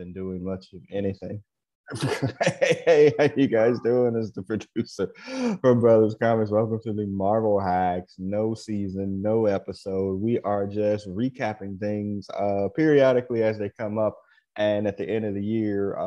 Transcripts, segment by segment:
been doing much of anything. Hey, how you guys doing? As the producer from Brothers Comics. Welcome to the Marvel Hacks. No season, no episode. We are just recapping things periodically as they come up. And at the end of the year,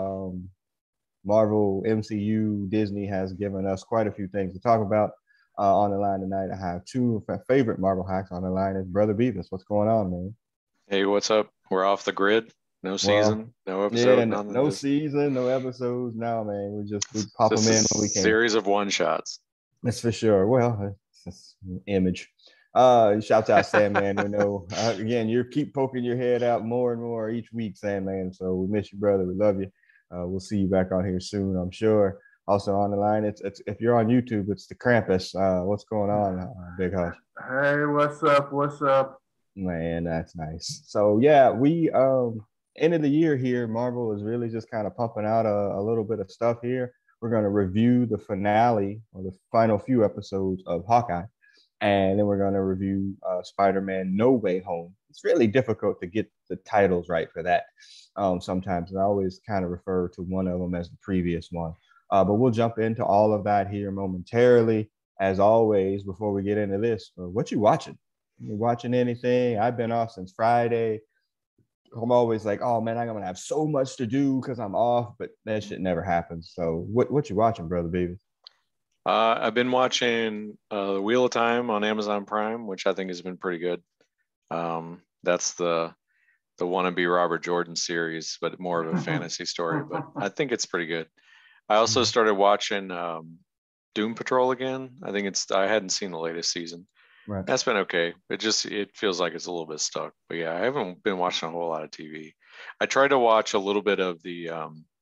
Marvel, MCU, Disney has given us quite a few things to talk about. On the line tonight, I have two of my favorite Marvel hacks on the line. Is Brother Beavis. What's going on, man? Hey, what's up? We're off the grid. No Well, season, no yeah, episode, none of no this. season, no episodes. Now, man, we pop them Just a in when we can. series of one shots. That's for sure. Well, it's an image. Shouts out Sandman. We know again, you keep poking your head out more and more each week, Sandman. So we miss you, brother. We love you. We'll see you back on here soon, I'm sure. Also on the line, it's if you're on YouTube, it's the Krampus. What's going on, Big Hutch? Hey, what's up? What's up? Man, that's nice. So yeah, we end of the year here, Marvel is really just kind of pumping out a little bit of stuff here. We're going to review the finale or the final few episodes of Hawkeye, and then we're going to review Spider-Man No Way Home. It's really difficult to get the titles right for that sometimes, and I always kind of refer to one of them as the previous one. But we'll jump into all of that here momentarily. As always, before we get into this, what you watching? You watching anything? I've been off since Friday. I'm always like, oh man, I'm gonna have so much to do because I'm off, but that shit never happens. So what you watching, brother baby? I've been watching The Wheel of Time on Amazon Prime, which I think has been pretty good. That's the wannabe Robert Jordan series, but more of a fantasy story. But I think it's pretty good. I also started watching Doom Patrol again. I hadn't seen the latest season. Right. That's been okay. It feels like it's a little bit stuck. But yeah, I haven't been watching a whole lot of TV. I tried to watch a little bit of the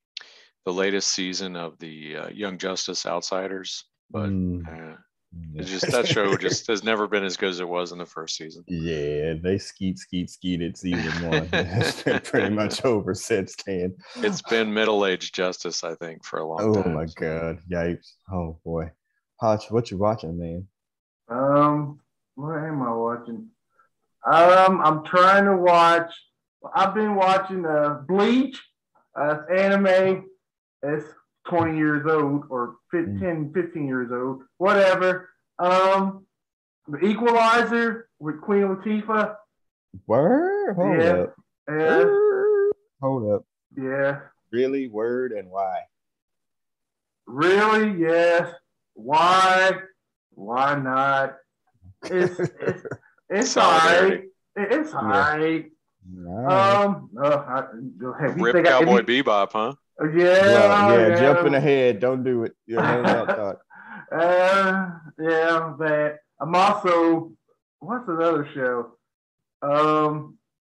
latest season of the Young Justice Outsiders, but it's just that show just has never been as good as it was in the first season. Yeah, they skeeted season one. It's been pretty much over since then. It's been middle-aged Justice, I think, for a long time. Oh my god, yikes! Oh boy, Hutch, what you watching, man? What am I watching? I'm trying to watch. I've been watching Bleach. Anime. It's 20 years old or 15 years old. Whatever. The Equalizer with Queen Latifah. Word? Hold up. Yeah. Hold up. Yeah. Really? Word and why? Really? Yes. Why? Why not? It's all right. It's all right. Rip Cowboy Bebop, huh? Yeah. Jumping ahead. Don't do it. You're that thought. Yeah, that. I'm also. What's another show? No,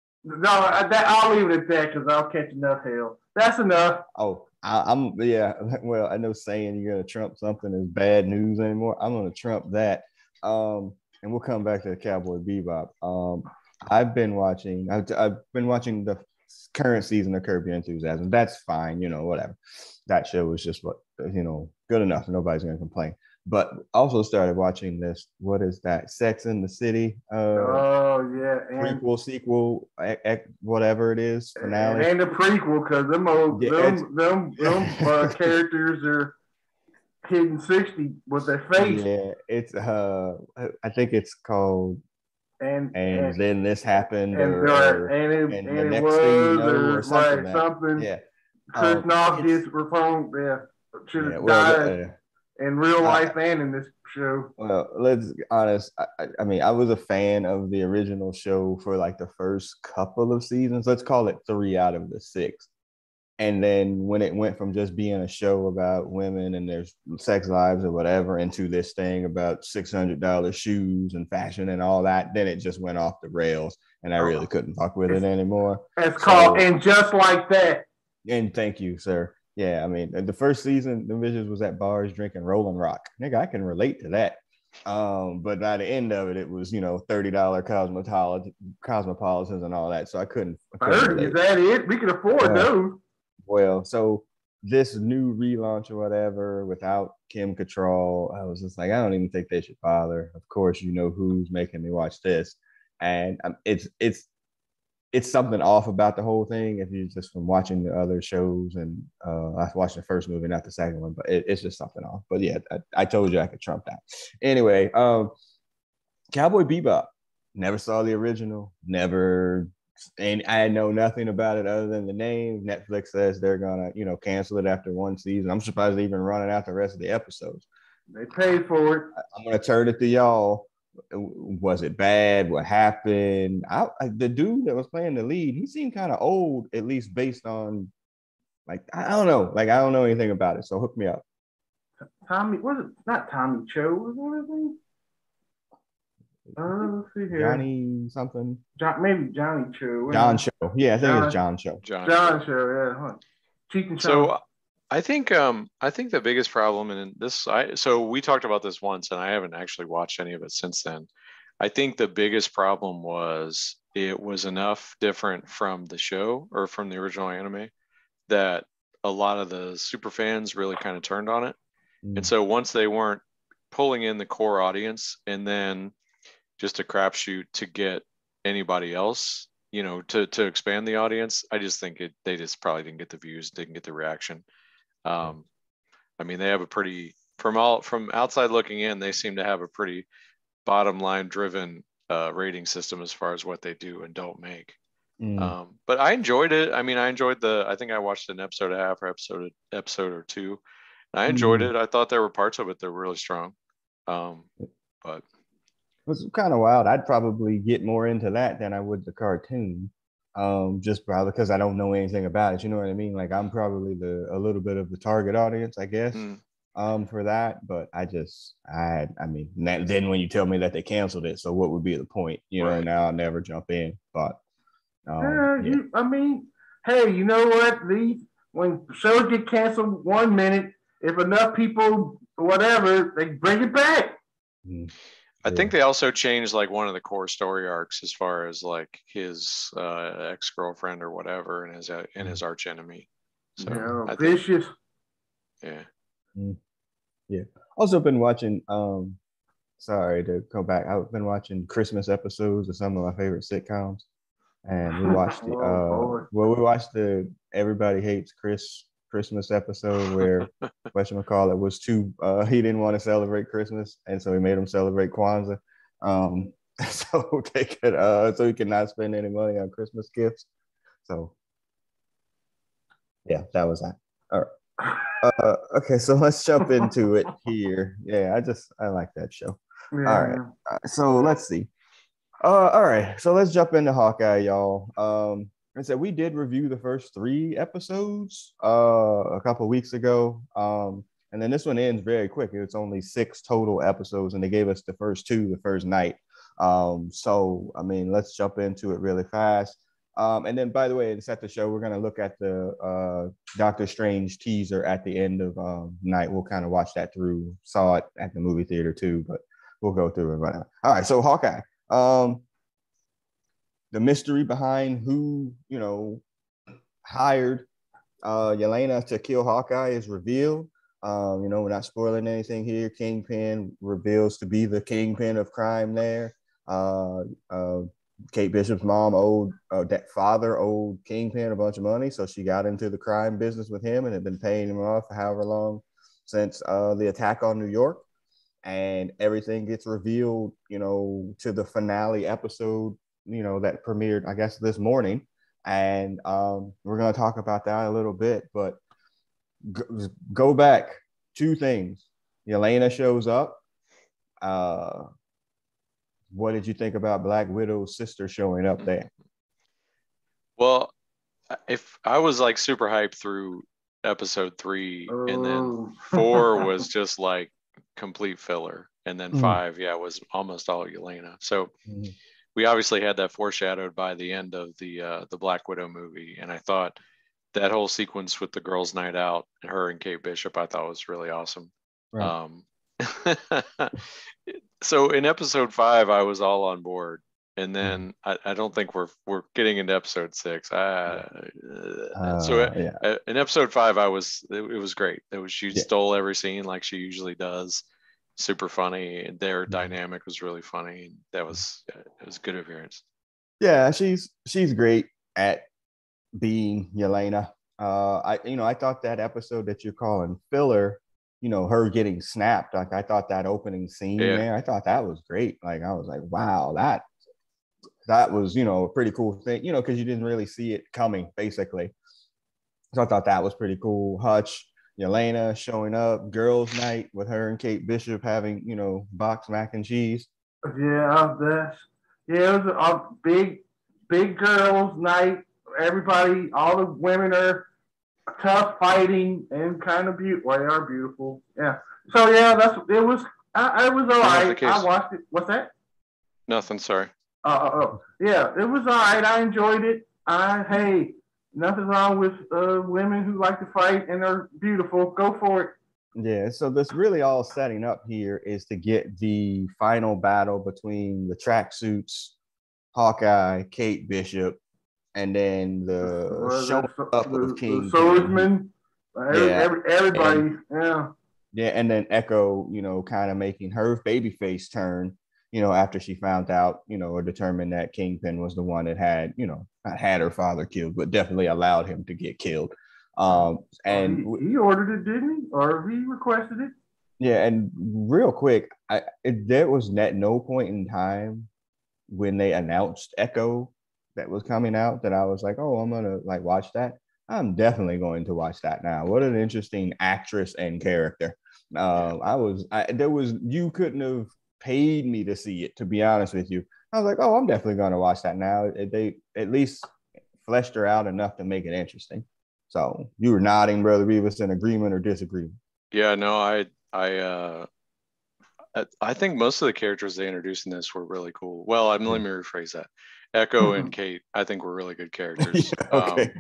I'll leave it at that because I'll catch enough hell. That's enough. Oh, I'm yeah. Well, I know saying you're gonna trump something is bad news anymore. I'm gonna trump that. And we'll come back to the Cowboy Bebop. I've been watching the current season of Curb Your Enthusiasm. That's fine, whatever. That show was just good enough. Nobody's gonna complain. But also started watching this. What is that? Sex in the City. Oh yeah, and prequel, sequel, whatever it is, finale. And the prequel because them characters are hitting 60 with their face. Yeah, it's I think it's called and then this happened and the next was thing you know, or something. Right, something. Yeah. Chris Noth gets performed. Should have died in real life and in this show. Well, let's be honest. I mean, I was a fan of the original show for like the first couple of seasons. Let's call it 3 out of the 6. And then when it went from just being a show about women and their sex lives or whatever into this thing about $600 shoes and fashion and all that, then it just went off the rails and I really couldn't fuck with it anymore. It's called And Just Like That. And thank you, sir. Yeah, I mean, the first season, the bitches was at bars drinking Rolling Rock. Nigga, I can relate to that. But by the end of it, it was, $30 Cosmopolitans and all that. So I couldn't 30, is that it? We can afford those. Well, so this new relaunch or whatever without Kim Cattrall, I was just like, I don't even think they should bother. Of course, who's making me watch this. And it's it's something off about the whole thing if you just from watching the other shows. And I watched the first movie, not the second one, but it's just something off. But yeah, I told you I could trump that. Anyway, Cowboy Bebop. Never saw the original. Never, and I know nothing about it other than the name. Netflix says they're gonna, cancel it after one season. I'm surprised they're even running out the rest of the episodes. They paid for it. I'm gonna turn it to y'all. Was it bad? What happened? The dude that was playing the lead, he seemed kind of old, at least based on, like, I don't know. Like, I don't know anything about it. So hook me up. Tommy, was it not Tommy Cho? Was it his name? Let's see here. Johnny something. Maybe Johnny Cho. John Cho. Yeah, I think it's John Cho. John Cho, yeah. Huh. So I think the biggest problem in this, so we talked about this once, and I haven't actually watched any of it since then. I think the biggest problem was it was enough different from the show or from the original anime that a lot of the super fans really kind of turned on it. And so once they weren't pulling in the core audience and then just a crapshoot to get anybody else, to expand the audience, I just think they just probably didn't get the views, didn't get the reaction. I mean, they have a pretty, from outside looking in, they seem to have a pretty bottom line driven rating system as far as what they do and don't make. But I enjoyed it. I mean, I think I watched an episode and a half or episode or two. I enjoyed it. I thought there were parts of it that were really strong. But it was kind of wild. I'd probably get more into that than I would the cartoon. Just probably because I don't know anything about it. You know what I mean? Like, I'm probably a little bit of the target audience, I guess, for that. But I mean, then when you tell me that they canceled it, so what would be the point? Right. Now I'll never jump in. But I mean, hey, you know what? When shows get canceled 1 minute, if enough people, whatever, they bring it back. I think they also changed like one of the core story arcs as far as like his ex-girlfriend or whatever and his arch enemy. So vicious. Yeah. Also been watching. Sorry to go back. I've been watching Christmas episodes of some of my favorite sitcoms, and we watched we watched the Everybody Hates Christmas episode where whatchamacallit was he didn't want to celebrate Christmas, and so he made him celebrate Kwanzaa, so they could so he could not spend any money on Christmas gifts. So yeah, that was that. All right. Okay, so let's jump into it here. Yeah, I like that show. Yeah. All right, so let's see. All right, so let's jump into Hawkeye, y'all. I said we did review the first 3 episodes a couple of weeks ago, and then this one ends very quick. It's only 6 total episodes, and they gave us the first 2 the first night. So I mean, let's jump into it really fast. And then, by the way, to set the show, we're going to look at the Doctor Strange teaser at the end of night. We'll kind of watch that through. Saw it at the movie theater too, but we'll go through it right now. All right, so Hawkeye. The mystery behind who, hired Yelena to kill Hawkeye is revealed. We're not spoiling anything here. Kingpin reveals to be the kingpin of crime there. Kate Bishop's mom father owed Kingpin a bunch of money, so she got into the crime business with him and had been paying him off for however long since the attack on New York. And everything gets revealed, to the finale episode, that premiered, I guess, this morning. And we're going to talk about that a little bit, but go back. 2 things. Yelena shows up. What did you think about Black Widow's sister showing up there? Well, if I was like super hyped through episode 3, and then 4 was just like complete filler, and then 5, was almost all Yelena. So we obviously had that foreshadowed by the end of the Black Widow movie, and I thought that whole sequence with the girls' night out, her and Kate Bishop, I thought was really awesome. Right. So in episode 5, I was all on board, and then I don't think we're getting into episode 6. In episode 5, it was great. She stole every scene like she usually does. Super funny. Their dynamic was really funny. It was a good appearance. Yeah, she's great at being Yelena. I thought that episode that you're calling filler, her getting snapped, like I thought that opening scene Yeah. there, I thought that was great. Like I was like, wow, that was, a pretty cool thing, because you didn't really see it coming, basically. So I thought that was pretty cool. Hutch, Yelena showing up, girls' night with her and Kate Bishop having, boxed mac and cheese. Yeah, it was a big girls' night. Everybody, all the women are tough fighting and kind of beautiful. Well, they are beautiful. Yeah. So yeah, it was all right. I watched it. What's that? Nothing. Sorry. Yeah, it was all right. I enjoyed it. Hey, nothing wrong with women who like to fight and are beautiful. Go for it. Yeah, so this really all setting up here is to get the final battle between the tracksuits, Hawkeye, Kate Bishop, and then the showing up of King. The swordsman. Everybody. And, yeah, and then Echo, kind of making her babyface turn, after she found out, or determined that Kingpin was the one that had, not had her father killed, but definitely allowed him to get killed. And he ordered it, didn't he? Or he requested it? Yeah, and real quick, there was at no point in time when they announced Echo that was coming out that I was like, oh, I'm gonna watch that. I'm definitely going to watch that now. What an interesting actress and character. You couldn't have paid me to see it, to be honest with you. I was like, oh, I'm definitely going to watch that now. They at least fleshed her out enough to make it interesting. So you were nodding, Brother Beavis, in agreement or disagreement? Yeah, no, I think most of the characters they introduced in this were really cool. Well, let me rephrase that. Echo and Kate, I think, were really good characters. Okay.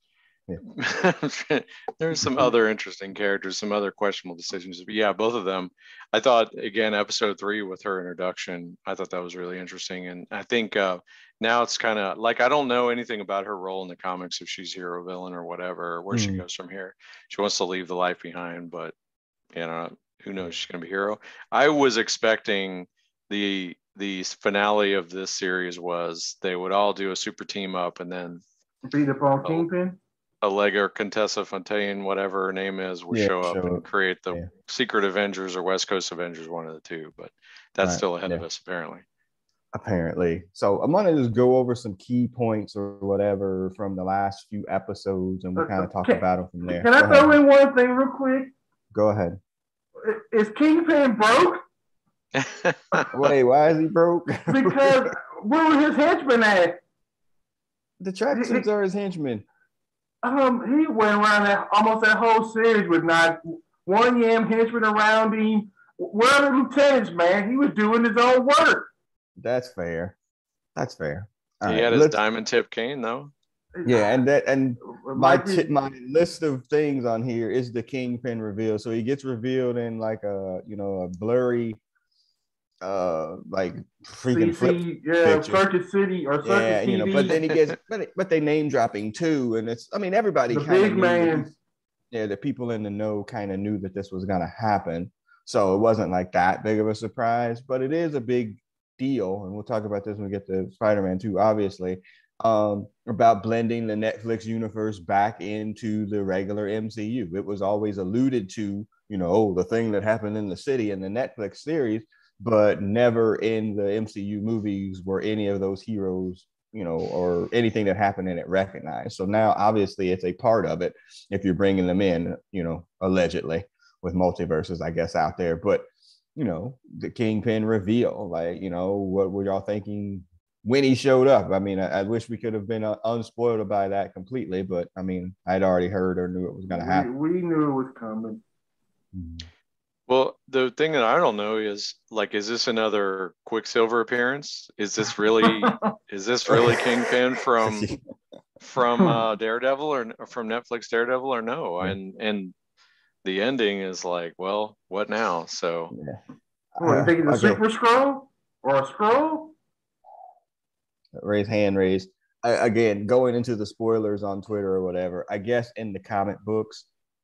There's some other interesting characters, some other questionable decisions. But yeah, both of them. I thought, again, episode 3 with her introduction, I thought that was really interesting. And I think now it's kind of like, I don't know anything about her role in the comics, if she's hero, villain, or whatever, or where she goes from here. She wants to leave the life behind, but who knows? She's going to be hero. I was expecting the finale of this series was they would all do a super team up and then beat up on Kingpin. Allegra, Contessa Fontaine, whatever her name is, will show up and create the Secret Avengers or West Coast Avengers, one of the two. But that's still ahead of us, apparently. So I'm going to just go over some key points or whatever from the last few episodes, and we'll kind of talk about them from there. Can I throw in one thing real quick? Go ahead. Is Kingpin broke? Wait, why is he broke? Because where were his henchmen at? The tracksuits are his henchmen. He went around almost that whole series with not one yam henchman around him. Where are the lieutenants, man? He was doing his own work. That's fair. He had his diamond tip cane, though. Yeah, and my list of things on here is the Kingpin reveal. So he gets revealed in like a blurry like freaking flip Circuit City or Circuit TV. But then he gets but they name dropping too, and it's everybody kind of knew. The people in the know kind of knew that this was gonna happen, so it wasn't like that big of a surprise, but it is a big deal, and we'll talk about this when we get to Spider-Man 2, obviously, about blending the Netflix universe back into the regular MCU. It was always alluded to, the thing that happened in the city in the Netflix series, but never in the MCU movies were any of those heroes, or anything that happened in it recognized. So now, obviously, it's a part of it if you're bringing them in, allegedly, with multiverses, I guess, out there. But, the Kingpin reveal, what were y'all thinking when he showed up? I mean, I wish we could have been unspoiled by that completely, but I mean, I'd already heard or knew it was going to happen. We knew it was coming. Well, the thing that I don't know is, is this another Quicksilver appearance? Is this really Kingpin from Daredevil or from Netflix Daredevil or no? And the ending is like, well, what now? So, you think it's a Super Skrull or a Skrull? Hand raised. Again, going into the spoilers on Twitter or whatever, I guess in the comic books,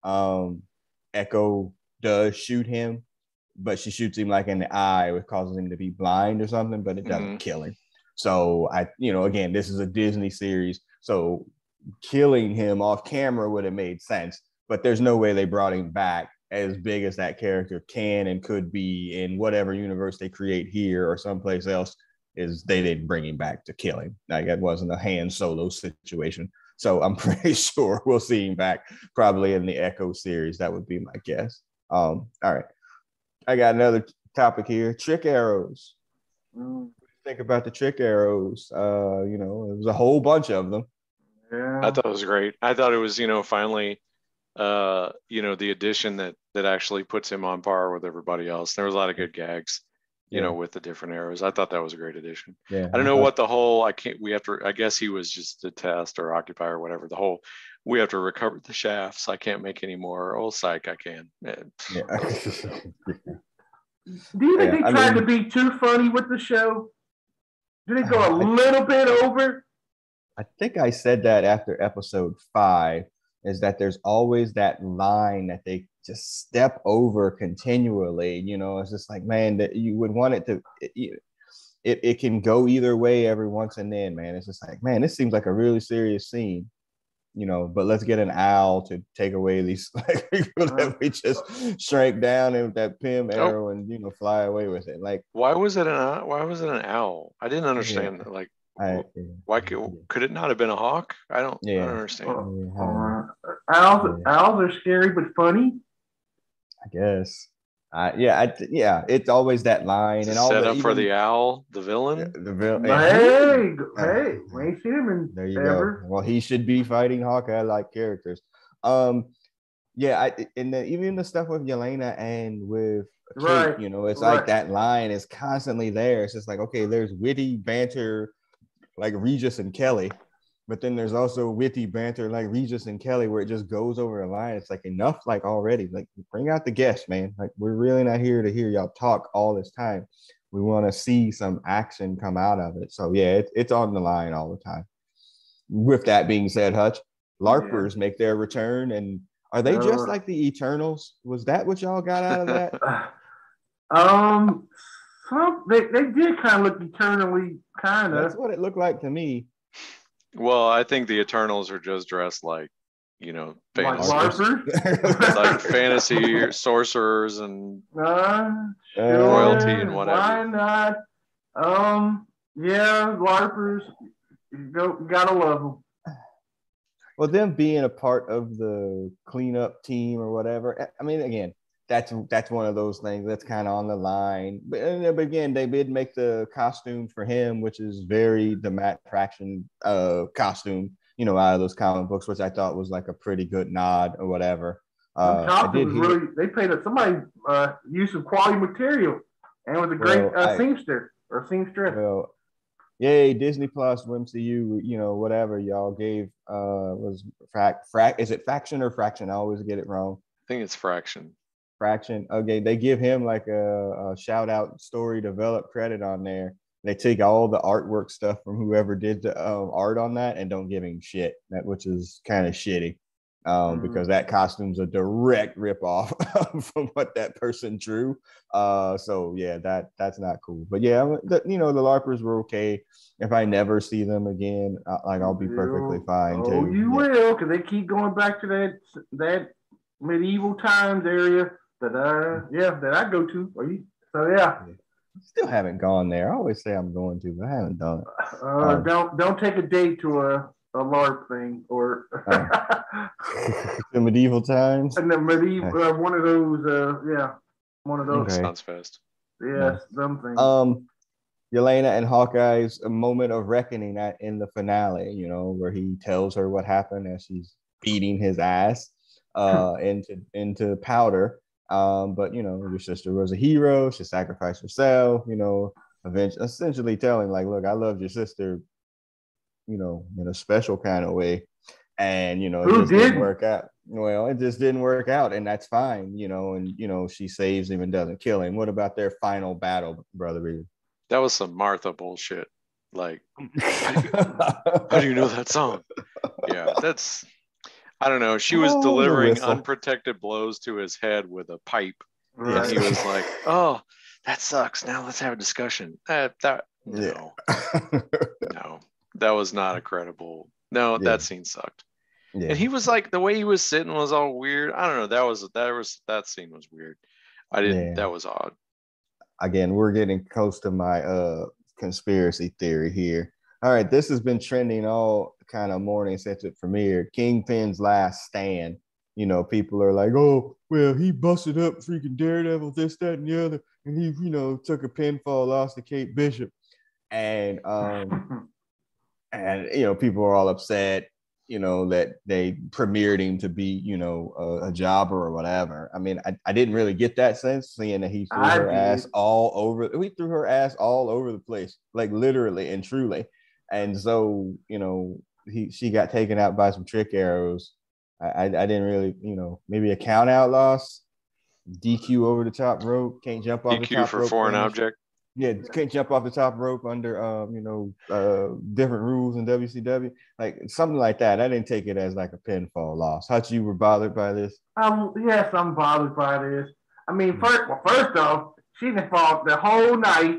Echo does shoot him, but she shoots him in the eye, which causes him to be blind or something, but it doesn't kill him. So again, this is a Disney series, so killing him off camera would have made sense, but there's no way they brought him back as big as that character can and could be in whatever universe they create here or someplace else. Is they didn't bring him back to kill him. Like, it wasn't a Han Solo situation. So I'm pretty sure we'll see him back probably in the Echo series. That would be my guess. All right. I got another topic here. Trick arrows. What do you think about the trick arrows? It was a whole bunch of them. Yeah. I thought it was great. I thought it was, finally, the addition that actually puts him on par with everybody else. There was a lot of good gags, with the different arrows. I thought that was a great addition. Yeah. I don't know what the whole, I guess he was just a test or occupy or whatever. The whole, we have to recover the shafts. I can't make any more. Oh, psych, I can. Yeah. Do you think they tried to be too funny with the show? Did it go a little bit over? I think I said that after episode 5, is that there's always that line that they just step over continually. It's just like, man, that you would want it to, it can go either way every once and then, man. It's just like, man, this seems like a really serious scene, but let's get an owl to take away these people that we just shrank down with that Pym arrow and, fly away with it. Like, why was it an owl? I didn't understand that. Like, why could it not have been a hawk? I don't understand. Owls are scary but funny, I guess. It's always that line and all set up for the owl, the villain. The villain. Hey, we ain't seen him in there you ever. go. Well, he should be fighting Hawkeye like characters. Even the stuff with Yelena and with Kate, it's like that line is constantly there. It's just like, okay, there's witty banter like Regis and Kelly, but then there's also witty banter like Regis and Kelly where it just goes over a line. It's like, enough, like, already, like, bring out the guests, man. Like, we're really not here to hear y'all talk all this time. We want to see some action come out of it. So yeah, it's on the line all the time. With that being said, Hutch, LARPers make their return, and are they just like the Eternals? Was that what y'all got out of that? They did kind of look eternally, kind of. That's what it looked like to me. Well, I think the Eternals are just dressed like, fantasy, like fantasy sorcerers and royalty and whatever. Why not? LARPers, gotta love them. Well, them being a part of the cleanup team or whatever. I mean, again, that's one of those things that's kind of on the line. But again, they did make the costume for him, which is very the Matt Fraction costume, out of those comic books, which I thought was like a pretty good nod or whatever. They paid somebody used some quality material and was a great seamster or seamstress. Well, yay, Disney Plus, MCU, whatever y'all gave was is it Faction or Fraction? I always get it wrong. I think it's Fraction. Okay, they give him like a shout out story develop credit on there. They take all the artwork stuff from whoever did the art on that and don't give him shit, which is kind of shitty because that costume's a direct ripoff from what that person drew. So yeah, that's not cool. But yeah, the LARPers were okay. If I never see them again, I'll be perfectly fine too. You will, because they keep going back to that medieval times area that I go to. So yeah. Still haven't gone there. I always say I'm going to, but I haven't done it. Don't take a date to a LARP thing or the medieval times. And the medieval one of those. One of those. Sounds fast. Yes, them things. Yelena and Hawkeye's a moment of reckoning in the finale. Where he tells her what happened as she's beating his ass into powder. But your sister was a hero. She sacrificed herself. Essentially telling like, look, I loved your sister. In a special kind of way, and it just didn't work out. Well, it just didn't work out, and that's fine. And she saves him and doesn't kill him. What about their final battle, Brother Reed? That was some Martha bullshit. Like, how do you know that song? Yeah, that's. I don't know. She was delivering unprotected blows to his head with a pipe. Right. And he was like, "Oh, that sucks. Now let's have a discussion." That No, Yeah. no, that was not a credible. No, Yeah. that scene sucked. Yeah. And he was like, the way he was sitting was all weird. I don't know. That scene was weird. Yeah. That was odd. Again, we're getting close to my conspiracy theory here. All right, this has been trending all kind of morning since it premiered. Kingpin's last stand. You know, people are like, "Oh, well, he busted up freaking Daredevil, this, that, and the other, and he, took a pinfall loss to Kate Bishop." And people are all upset, that they premiered him to be, a jobber or whatever. I mean, I didn't really get that sense, seeing that he threw her ass all over. We threw her ass all over the place, like literally and truly. And so, she got taken out by some trick arrows. I didn't really, maybe a count out loss, DQ over the top rope, can't jump off the DQ top for rope. foreign object. Yeah, can't jump off the top rope under different rules in WCW, like something like that. I didn't take it as like a pinfall loss. Hutch, you were bothered by this? Yes, I'm bothered by this. I mean, first off, she didn't fall the whole night.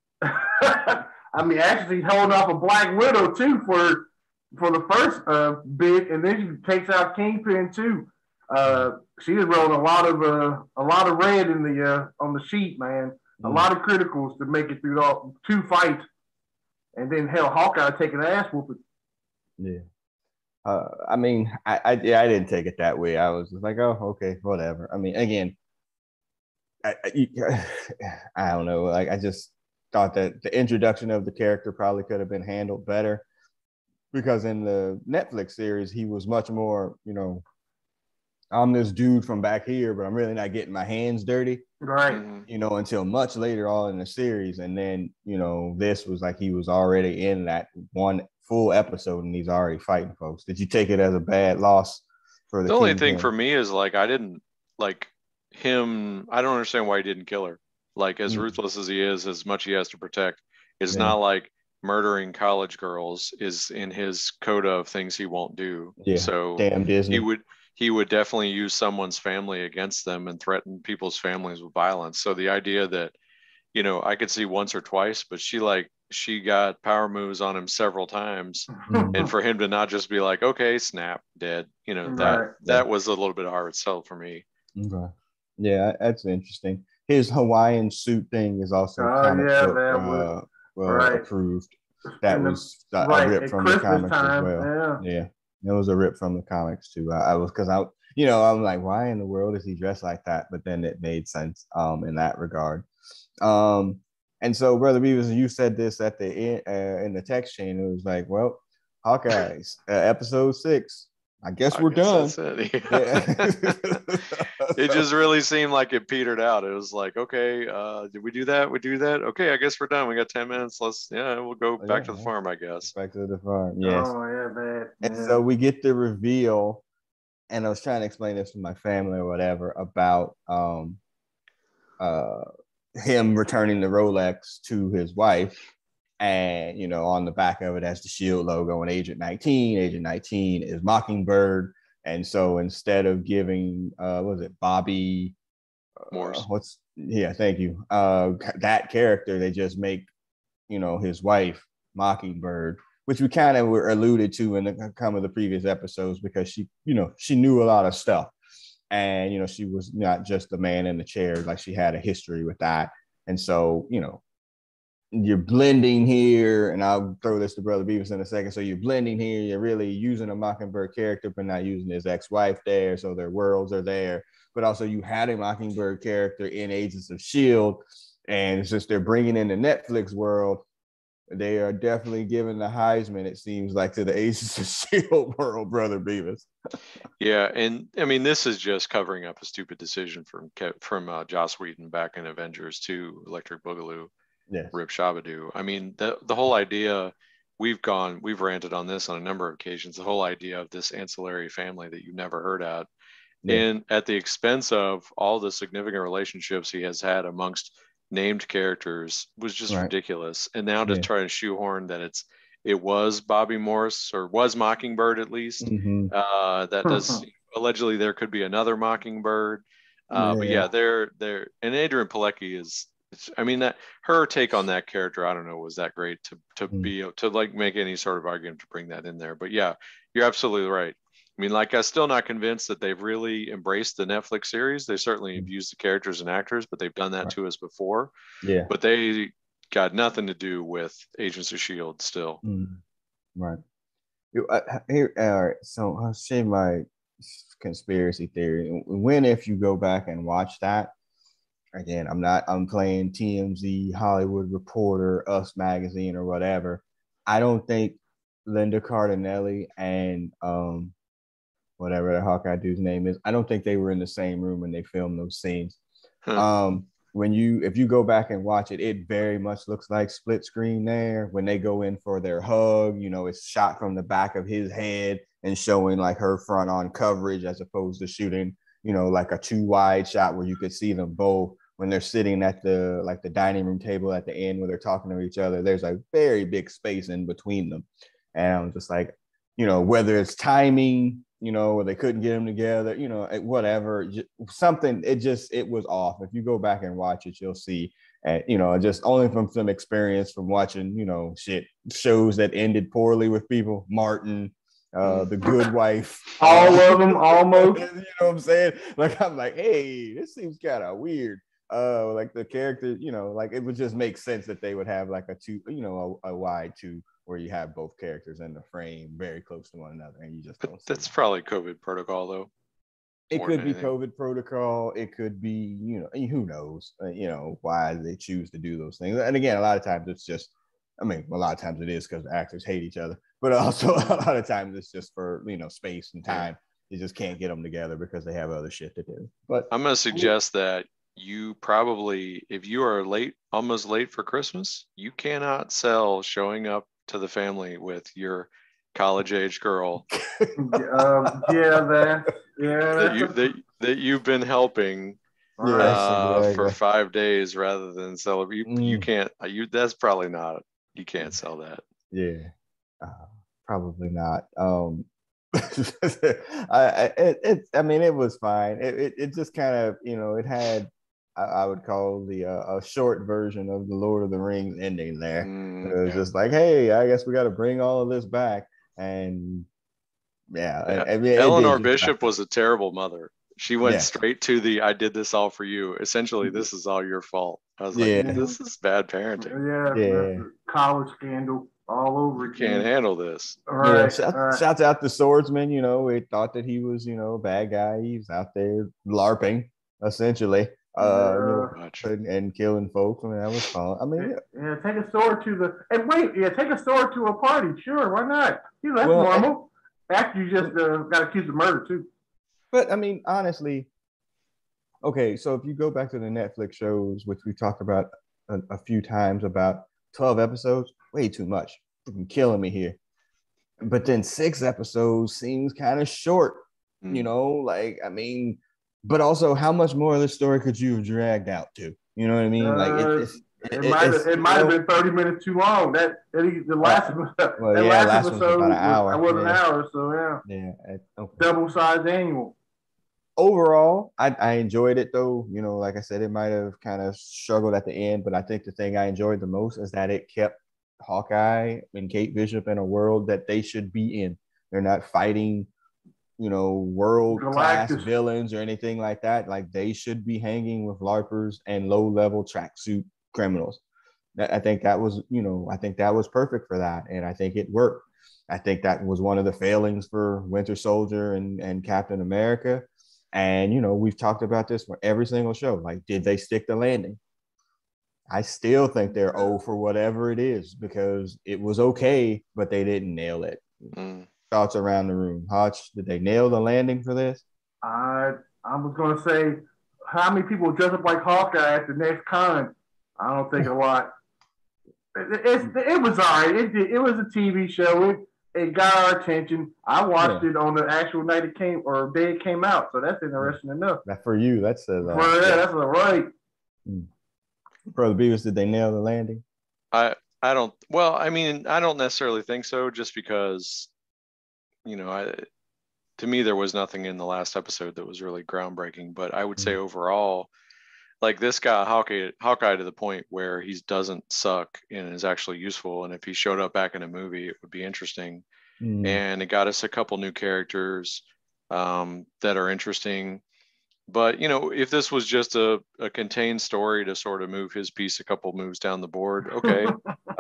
I mean, actually holding off a Black Widow too for the first bit, and then she takes out Kingpin too. She is rolling a lot of red in the on the sheet, man. A lot of criticals to make it through all 2 fights, and then hell, Hawkeye taking ass whooping. Yeah. I mean, I didn't take it that way. I was just like, oh, okay, whatever. I mean, again, I don't know. Like, I just thought that the introduction of the character probably could have been handled better, because in the Netflix series, he was much more, I'm this dude from back here, but I'm really not getting my hands dirty. Right. Until much later on in the series. And then, this was like he was already in that one full episode and he's already fighting folks. Did you take it as a bad loss for the only thing for me is like, I didn't like him. I don't understand why he didn't kill her. Like, as ruthless as he is, as much he has to protect, it's not like murdering college girls is in his coda of things he won't do. Yeah. So damn Disney. he would definitely use someone's family against them and threaten people's families with violence. So the idea that, I could see once or twice, but she got power moves on him several times. And for him to not just be like, okay, snap, dead, that was a little bit of hard sell for me. Okay. Yeah, that's interesting. His Hawaiian suit thing is also comic book approved. That was a rip from the comics as well. Yeah. It was a rip from the comics too. I'm like, why in the world is he dressed like that? But then it made sense in that regard. And so, Brother Beavis, you said this at the end in the text chain. It was like, well, Hawkeye's episode 6. I guess we're done. That's it. It just really seemed like it petered out. It was like, okay, did we do that? We do that? Okay, I guess we're done. We got 10 minutes. We'll go back to the farm, I guess. Back to the farm, yes. Oh, yeah, man. And so we get the reveal, and I was trying to explain this to my family or whatever about him returning the Rolex to his wife. And, on the back of it has the SHIELD logo and Agent 19. Agent 19 is Mockingbird. And so instead of giving, Bobby Morse? Thank you. That character, they just make, his wife Mockingbird, which we kind of were alluded to in some of the previous episodes, because she knew a lot of stuff. And, she was not just the man in the chair, like she had a history with that. And so, you're blending here, and I'll throw this to Brother Beavis in a second. So you're blending here, you're really using a Mockingbird character, but not using his ex-wife there. So their worlds are there. But also you had a Mockingbird character in Agents of S.H.I.E.L.D. And since they're bringing in the Netflix world, they are definitely giving the Heisman, it seems like, to the Agents of S.H.I.E.L.D. world, Brother Beavis. Yeah, and I mean, this is just covering up a stupid decision from Joss Whedon back in Avengers 2, Electric Boogaloo. Yes. Rip Shabadoo. I mean, the whole idea, we've ranted on this on a number of occasions, the whole idea of this ancillary family that you never heard at, and at the expense of all the significant relationships he has had amongst named characters, was just ridiculous. And now to try to shoehorn that it was Bobby Morse, or was Mockingbird at least, that does allegedly there could be another Mockingbird. But they're and Adrian Pilecki is I mean, that her take on that character, I don't know, was that great to be to like make any sort of argument to bring that in there. But yeah, you're absolutely right. I mean, like, I'm still not convinced that they've really embraced the Netflix series. They certainly have used the characters and actors, but they've done that to us before. Yeah. But they got nothing to do with Agents of S.H.I.E.L.D. still. Right. Here, all right. So I'll say my conspiracy theory. When, if you go back and watch that, again, I'm playing TMZ, Hollywood Reporter, Us Magazine, or whatever. I don't think Linda Cardinelli and whatever the Hawkeye dude's name is, I don't think they were in the same room when they filmed those scenes. If you go back and watch it, it very much looks like split screen there. When they go in for their hug, it's shot from the back of his head and showing like her front on coverage, as opposed to shooting, like a 2 wide shot where you could see them both when they're sitting at the dining room table at the end where they're talking to each other. There's a very big space in between them. And I'm just like, whether it's timing, or they couldn't get them together, whatever, something, it was off. If you go back and watch it, you'll see, and, just only from some experience from watching, shows that ended poorly with people, Martin, The Good Wife, all of them, almost. You know what I'm saying? Like, I'm like, hey, this seems kind of weird. Like the character, like it would just make sense that they would have like a wide two, where you have both characters in the frame very close to one another, and you just don't. That's probably COVID protocol, though. It could be COVID protocol. It could be, who knows, why they choose to do those things. And again, a lot of times it's just, a lot of times it is because the actors hate each other, but also a lot of times it's just for, space and time. You just can't get them together because they have other shit to do. But I'm going to suggest that you probably, if you are almost late for Christmas, you cannot sell showing up to the family with your college age girl that you've been helping for 5 days rather than celebrate. You can't, that's probably not, you can't sell that. Yeah, probably not. It was fine. It just kind of, it had, I would call a short version of the Lord of the Rings ending there. It was just like, hey, I guess we got to bring all of this back. And Eleanor Bishop was a terrible mother. She went straight to I did this all for you. Essentially, this is all your fault. I was like, this is bad parenting. Yeah. College scandal all over again. Can't handle this. Right. Shouts out the swordsman. We thought that he was, a bad guy. He's out there LARPing, essentially. And killing folks. That was fun. Take a sword take a sword to a party. Sure, why not? That's normal. After you just got accused of murder too. But honestly, okay. So if you go back to the Netflix shows, which we talked about a few times, about 12 episodes, way too much. Freaking killing me here. But then 6 episodes seems kind of short. But also, how much more of the story could you have dragged out to? You know what I mean? It might have been 30 minutes too long. The last episode was about an hour. Was an hour, so okay. Double-sized annual. Overall, I enjoyed it though. Like I said, it might have kind of struggled at the end, but I think the thing I enjoyed the most is that it kept Hawkeye and Kate Bishop in a world that they should be in. They're not fighting, world-class villains or anything like that. Like, they should be hanging with LARPers and low-level tracksuit criminals. I think that was, perfect for that, and I think it worked. I think that was one of the failings for Winter Soldier and Captain America. And, we've talked about this for every single show. Like, did they stick the landing? I still think they're for whatever it is, because it was okay, but they didn't nail it. Thoughts around the room. Hutch, did they nail the landing for this? I was going to say, how many people dress up like Hawkeye at the next con? I don't think a lot. It was all right. It was a TV show. It got our attention. I watched it on the actual night it came, or day it came out. So that's interesting enough. That for you, that's that's all right. Brother Beavis, did they nail the landing? I don't. Well, I don't necessarily think so. Just because, to me, there was nothing in the last episode that was really groundbreaking. But I would say overall, like this guy Hawkeye to the point where he doesn't suck and is actually useful. And if he showed up back in a movie, it would be interesting. And it got us a couple new characters that are interesting. But if this was just a contained story to sort of move his piece a couple moves down the board, okay.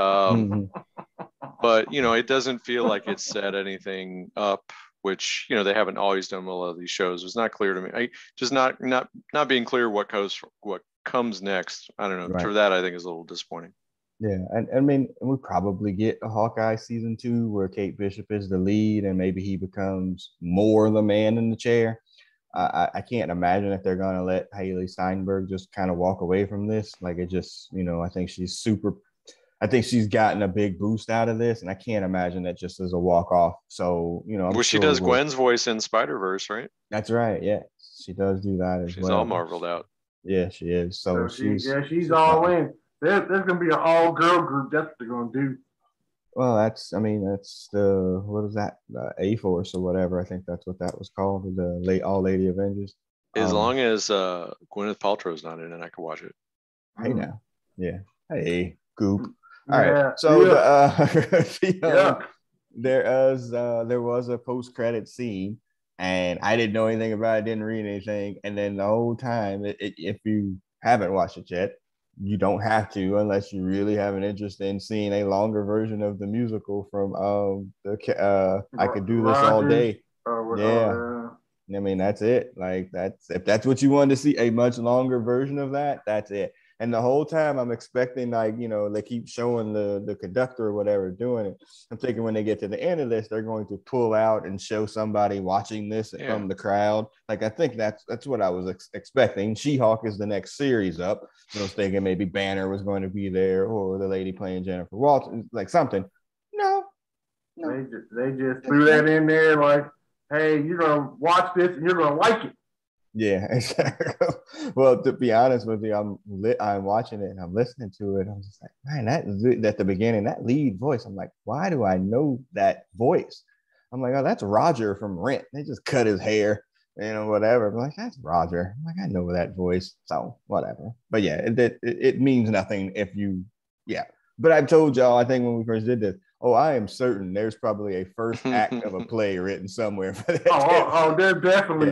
But it doesn't feel like it set anything up, which they haven't always done with a lot of these shows. It's not clear to me. Just not being clear what comes next. I don't know. Right. For that, I think is a little disappointing. Yeah, and I mean, we probably get a Hawkeye season 2 where Kate Bishop is the lead, and maybe he becomes more the man in the chair. I can't imagine if they're gonna let Haley Steinberg just kind of walk away from this. Like it just, I think she's gotten a big boost out of this, and I can't imagine that just as a walk off. So, She does Gwen's voice in Spider-Verse, right? That's right. Yeah, she does do that as well. She's all marveled out. Yeah, she is. So she's all in. There's gonna be an all girl group. That's what they're gonna do. Well, that's the what is that? The A-Force or whatever. I think that's what that was called. The All Lady Avengers. As long as Gwyneth Paltrow's not in it, I can watch it. Hey now, yeah. Hey, Goop. All right. So there was a post-credit scene, and I didn't know anything about it. Didn't read anything, and then the whole time, if you haven't watched it yet, you don't have to unless you really have an interest in seeing a longer version of the musical from I Could Do This All Day. Yeah. I mean, that's it. Like if that's what you wanted to see, a much longer version of that, that's it. And the whole time I'm expecting, they keep showing the conductor or whatever doing it. I'm thinking when they get to the end of this, they're going to pull out and show somebody watching this from the crowd. Like, I think that's what I was expecting. She-Hulk is the next series up. So I was thinking maybe Banner was going to be there, or the lady playing Jennifer Walters, like something. No. They just threw that in there like, hey, you're going to watch this and you're going to like it. Yeah, exactly. Well, to be honest with you, I'm watching it and I'm listening to it. I'm just like, man, that at the beginning, that lead voice. I'm like, why do I know that voice? I'm like, oh, that's Roger from Rent. They just cut his hair, whatever. I'm like, that's Roger. I'm like, I know that voice. So whatever. But yeah, it means nothing if you, yeah. But I've told y'all, I think when we first did this, I am certain there's probably a first act of a play written somewhere for that. There's definitely,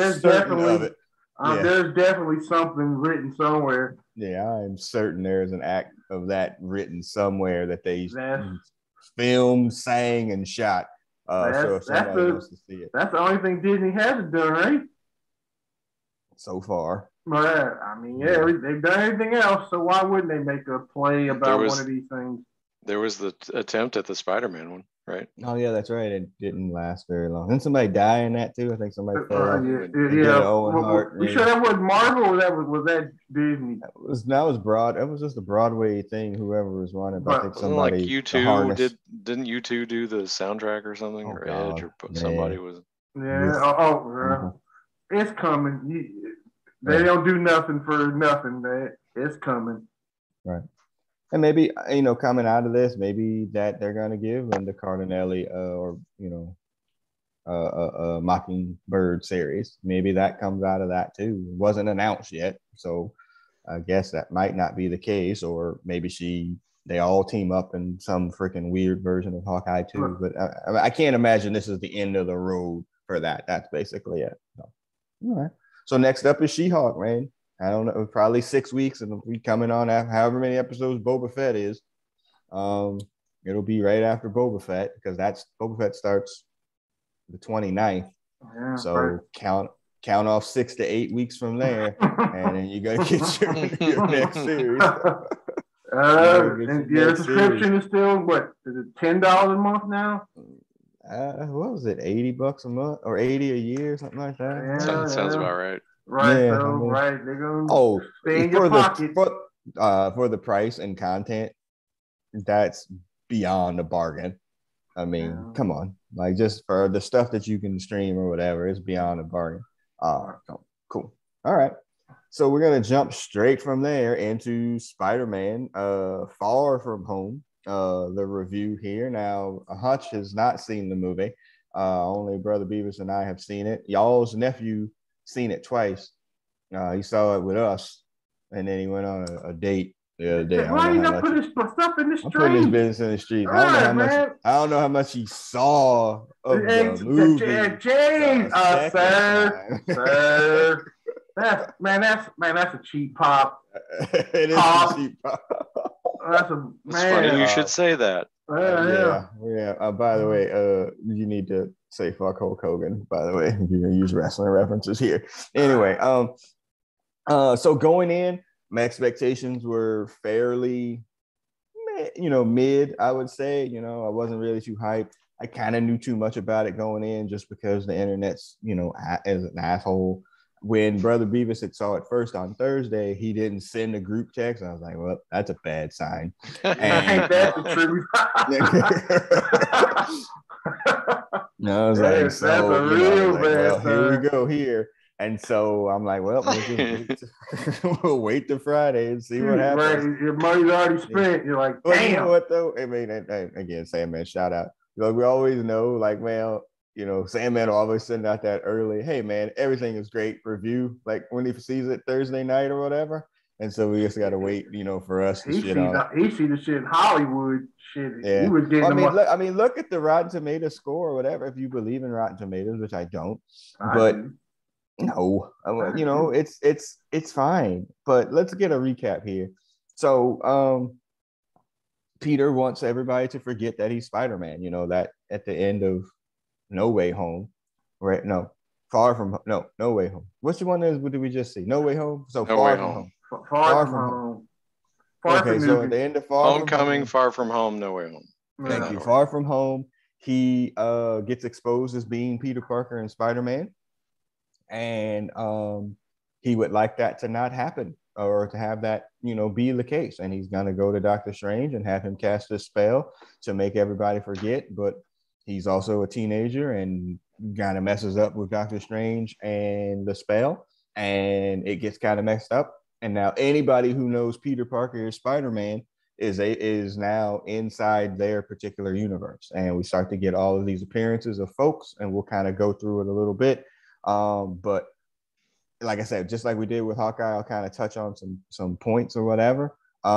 there's definitely something written somewhere. Yeah, I'm certain there's an act of that written somewhere that they filmed, sang, and shot. So if somebody wants to see it, that's the only thing Disney hasn't done, right? So far. But I mean, they've done everything else, so why wouldn't they make a play about one of these things? There was the attempt at the Spider-Man one, right? Oh yeah, that's right. It didn't last very long. Didn't somebody die in that too? I think somebody fell. You sure that wasn't Marvel or was that Disney? That was broad. It was just a Broadway thing. Whoever was running, but I think somebody like U2 didn't U2 do the soundtrack or something, or God, Edge or somebody was. Yeah. It's coming. They don't do nothing for nothing. It's coming. Right. And maybe, coming out of this, maybe that they're going to give Linda Cardinelli a Mockingbird series. Maybe that comes out of that too. It wasn't announced yet. So I guess that might not be the case. Or maybe they all team up in some freaking weird version of Hawkeye too. But I can't imagine this is the end of the road for that. That's basically it. So, all right. So next up is She-Hulk, man. I don't know, probably 6 weeks, and we coming on after however many episodes Boba Fett is. It'll be right after Boba Fett because Boba Fett starts the 29th. Yeah, so count off 6 to 8 weeks from there, and then you gotta get your next series. And your subscription is still what? Is it $10 a month now? What was it? $80 a month or 80 a year, something like that. Yeah, sounds about right. Right, yeah, right. They're gonna stay in your pocket. For the price and content, that's beyond a bargain. I mean, come on, like just for the stuff that you can stream or whatever, it's beyond a bargain. Cool. All right, so we're gonna jump straight from there into Spider-Man, Far From Home. The review here now. Hutch has not seen the movie. Only Brother Beavis and I have seen it. Y'all's nephew seen it twice. He saw it with us, and then he went on a date the other day. Why you not put his stuff in the street? I'm putting his business in the street. I don't know how much he saw of the movie. James, sir. That's a cheap pop. It is a cheap pop. That's a man. It's funny you should say that. Yeah. By the way, you need to say fuck Hulk Hogan. By the way, you're gonna use wrestling references here. Anyway, so going in, my expectations were fairly, mid. I would say, I wasn't really too hyped. I kind of knew too much about it going in, just because the internet's, as an asshole. When Brother Beavis had saw it first on Thursday, he didn't send a group text. I was like, well, that's a bad sign. And that's the truth. No, I was like, here we go here. And so I'm like, well, we'll wait till Friday and see what happens. Right. Your money's already spent. You're like, damn. You know what, though? I mean, again, Sandman, shout out. We always know, like, well, Sandman will always send out that early, hey, man, everything is great review, like when he sees it Thursday night or whatever. And so we just got to wait, for us to shit on it. He see the shit in Hollywood. Shit. Yeah. He was getting look at the Rotten Tomatoes score or whatever, if you believe in Rotten Tomatoes, which I don't. No, it's fine. But let's get a recap here. So Peter wants everybody to forget that he's Spider-Man, that at the end of No Way Home, right? No Way Home. Which one what did we just see? No Way Home. So No Way Home. Far from home. Okay, so at the end of Homecoming, Far From Home, No Way Home. Thank you. Far From Home, he gets exposed as being Peter Parker and Spider-Man, and he would like that to not happen, or to have that be the case, and he's gonna go to Doctor Strange and have him cast a spell to make everybody forget, but he's also a teenager and kind of messes up with Doctor Strange and the spell, and it gets kind of messed up. And now anybody who knows Peter Parker is Spider-Man is now inside their particular universe. And we start to get all of these appearances of folks, and we'll kind of go through it a little bit. But like I said, just like we did with Hawkeye, I'll kind of touch on some points or whatever.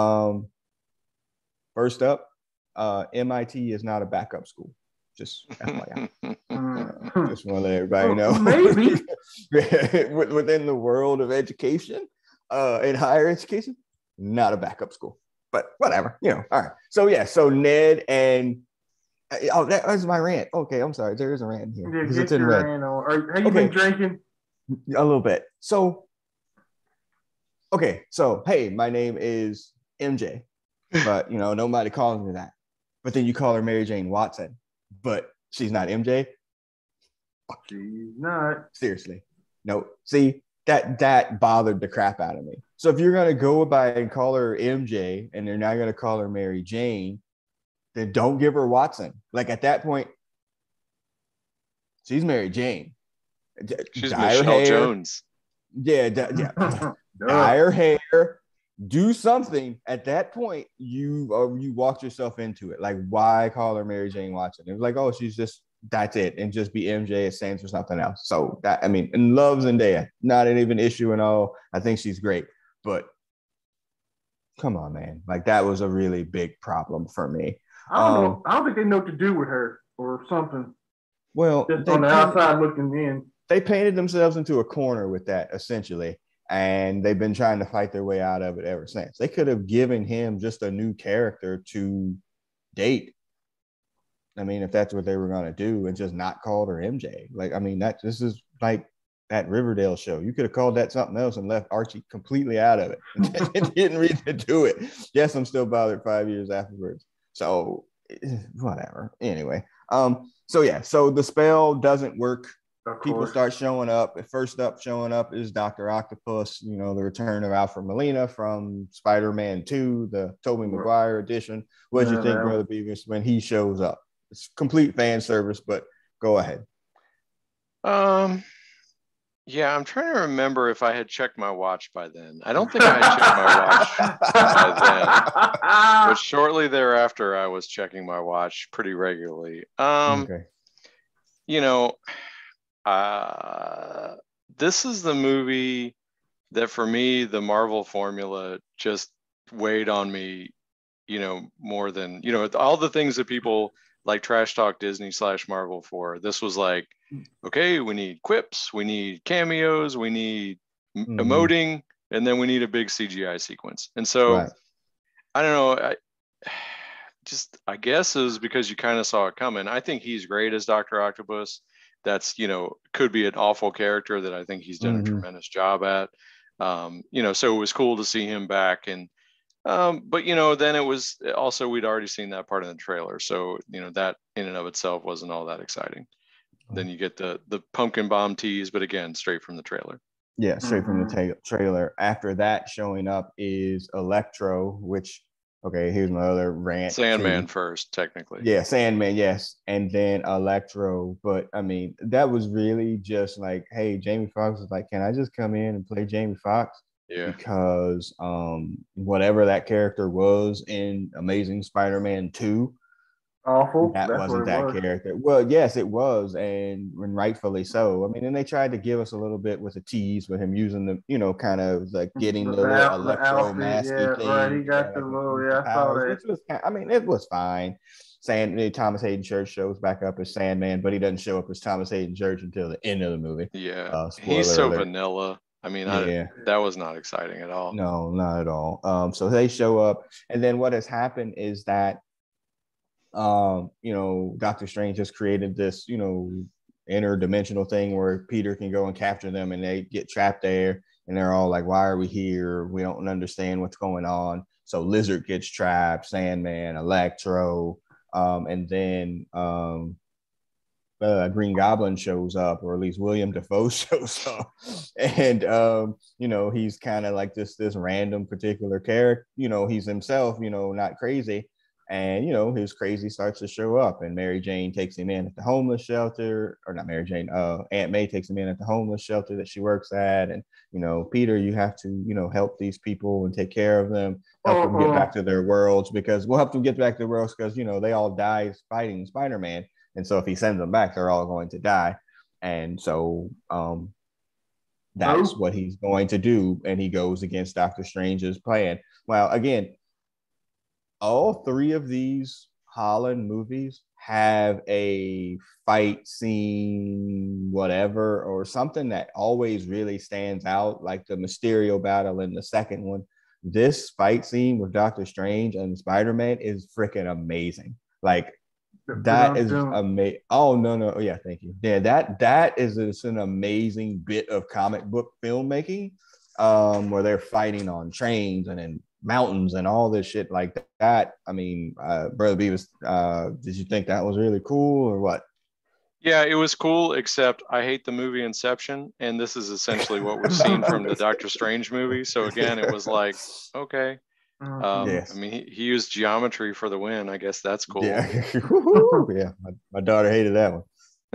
First up, MIT is not a backup school. Just FYI. Just want to let everybody know. Maybe. Within the world of education, in higher education, not a backup school. But whatever, all right. So Ned and that was my rant. Okay, I'm sorry. There is a rant here. Yeah, it's in red. Have you been drinking? A little bit. So hey, my name is MJ, but nobody calls me that. But then you call her Mary Jane Watson, but she's not MJ. She's not. Seriously. No. See, that bothered the crap out of me. So if you're gonna go by and call her MJ and they're not gonna call her Mary Jane, then don't give her Watson. Like at that point, she's Mary Jane. She's Michelle Jones. Yeah. Dye her hair. Do something. At that point, you walked yourself into it. Like, why call her Mary Jane Watson? It was like, oh, that's it, and just be MJ. It stands for something else. So and love Zendaya, not an even issue and all. I think she's great, but come on, man. Like that was a really big problem for me. I don't know. I don't think they know what to do with her or something. Well, just on the outside looking in. They painted themselves into a corner with that, essentially, and they've been trying to fight their way out of it ever since. They could have given him just a new character to date. I mean, if that's what they were going to do, and just not called her MJ. Like, I mean, this is like that Riverdale show. You could have called that something else and left Archie completely out of it. It didn't really do it. Yes, I'm still bothered 5 years afterwards. So whatever. Anyway, so the spell doesn't work. People start showing up. First up showing up is Dr. Octopus, the return of Alfred Molina from Spider-Man 2, the Tobey Maguire edition. What do you think, Brother Beavis, when he shows up? It's complete fan service, but go ahead. Yeah, I'm trying to remember if I had checked my watch by then. I don't think I had checked my watch by then. But shortly thereafter, I was checking my watch pretty regularly. Okay. This is the movie that for me, the Marvel formula just weighed on me, more than, all the things that people like trash talk Disney / Marvel for. This was like, okay, we need quips, we need cameos, we need emoting, and then we need a big CGI sequence. And so Right. I don't know. I guess it was because you kind of saw it coming. I think he's great as Dr. Octopus. That's, could be an awful character that I think he's done a tremendous job at. So it was cool to see him back. And, but, then it was also, we'd already seen that part in the trailer. So, that in and of itself wasn't all that exciting. Then you get the pumpkin bomb tease, but again, straight from the trailer. Yeah, straight from the trailer. After that, showing up is Electro, which, okay, here's my other rant. Sandman first, technically. Yeah, Sandman, yes. And then Electro. But, I mean, that was really just like, hey, Jamie Foxx was like, can I just come in and play Jamie Foxx? Yeah. Because whatever that character was in Amazing Spider-Man 2, awful. That wasn't that character. Well, yes, it was, and rightfully so. I mean, and they tried to give us a little bit with a tease with him using the, kind of like getting the little electro masky thing. Right, he got the little, I saw that. Which was, I mean, it was fine. Thomas Hayden Church shows back up as Sandman, but he doesn't show up as Thomas Hayden Church until the end of the movie. Yeah, he's so vanilla. I mean, that was not exciting at all. No, not at all. So they show up, and then what has happened is that Doctor Strange has created this, interdimensional thing where Peter can go and capture them, and they get trapped there, and they're all like, why are we here? We don't understand what's going on. So Lizard gets trapped, Sandman, Electro, and then Green Goblin shows up, or at least William Dafoe shows up, and he's kind of like this random particular character. He's himself, not crazy. And, his crazy starts to show up, and Mary Jane takes him in at the homeless shelter, or not Mary Jane, Aunt May takes him in at the homeless shelter that she works at. And, Peter, you have to, help these people and take care of them, help them get back to their worlds, because we'll help them get back to their worlds because, they all die fighting Spider-Man. And so if he sends them back, they're all going to die. And so that's what he's going to do. And he goes against Doctor Strange's plan. Well, again, all three of these Holland movies have a fight scene, whatever, or something that always really stands out, like the Mysterio battle in the second one. This fight scene with Doctor Strange and Spider-Man is freaking amazing. Like, that is amazing. Oh, no. Oh, yeah, thank you. Yeah, that is just an amazing bit of comic book filmmaking, where they're fighting on trains and in mountains and all this shit like that. I mean, Brother Beavis, did you think that was really cool or what? Yeah, it was cool, except I hate the movie Inception, and this is essentially what we've seen from the Doctor Strange movie. So again, it was like, okay. Yes. I mean, he used geometry for the win. I guess that's cool. Yeah, yeah. My daughter hated that one.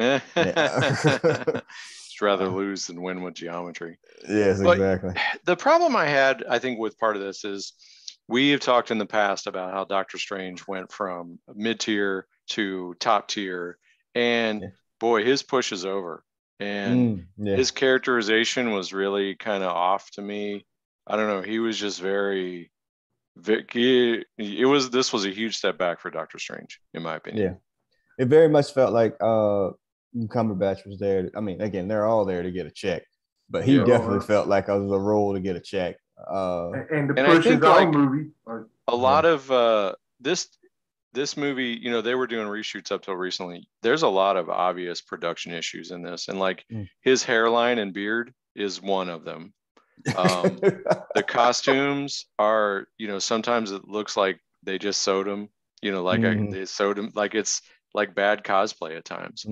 Just rather lose than win with geometry. Yes, but exactly. The problem I had, I think, with part of this is we have talked in the past about how Doctor Strange went from mid-tier to top tier, and boy, his push is over, and his characterization was really kind of off to me. I don't know. He was just very. This was a huge step back for Doctor Strange, in my opinion. Yeah, it very much felt like Cumberbatch was there. I mean, again, they're all there to get a check, but he definitely felt like it was a role to get a check. And I think like movie. A lot of this movie, they were doing reshoots up till recently. There's a lot of obvious production issues in this, and like his hairline and beard is one of them. The costumes are, sometimes it looks like they just sewed them, they sewed them, like it's like bad cosplay at times.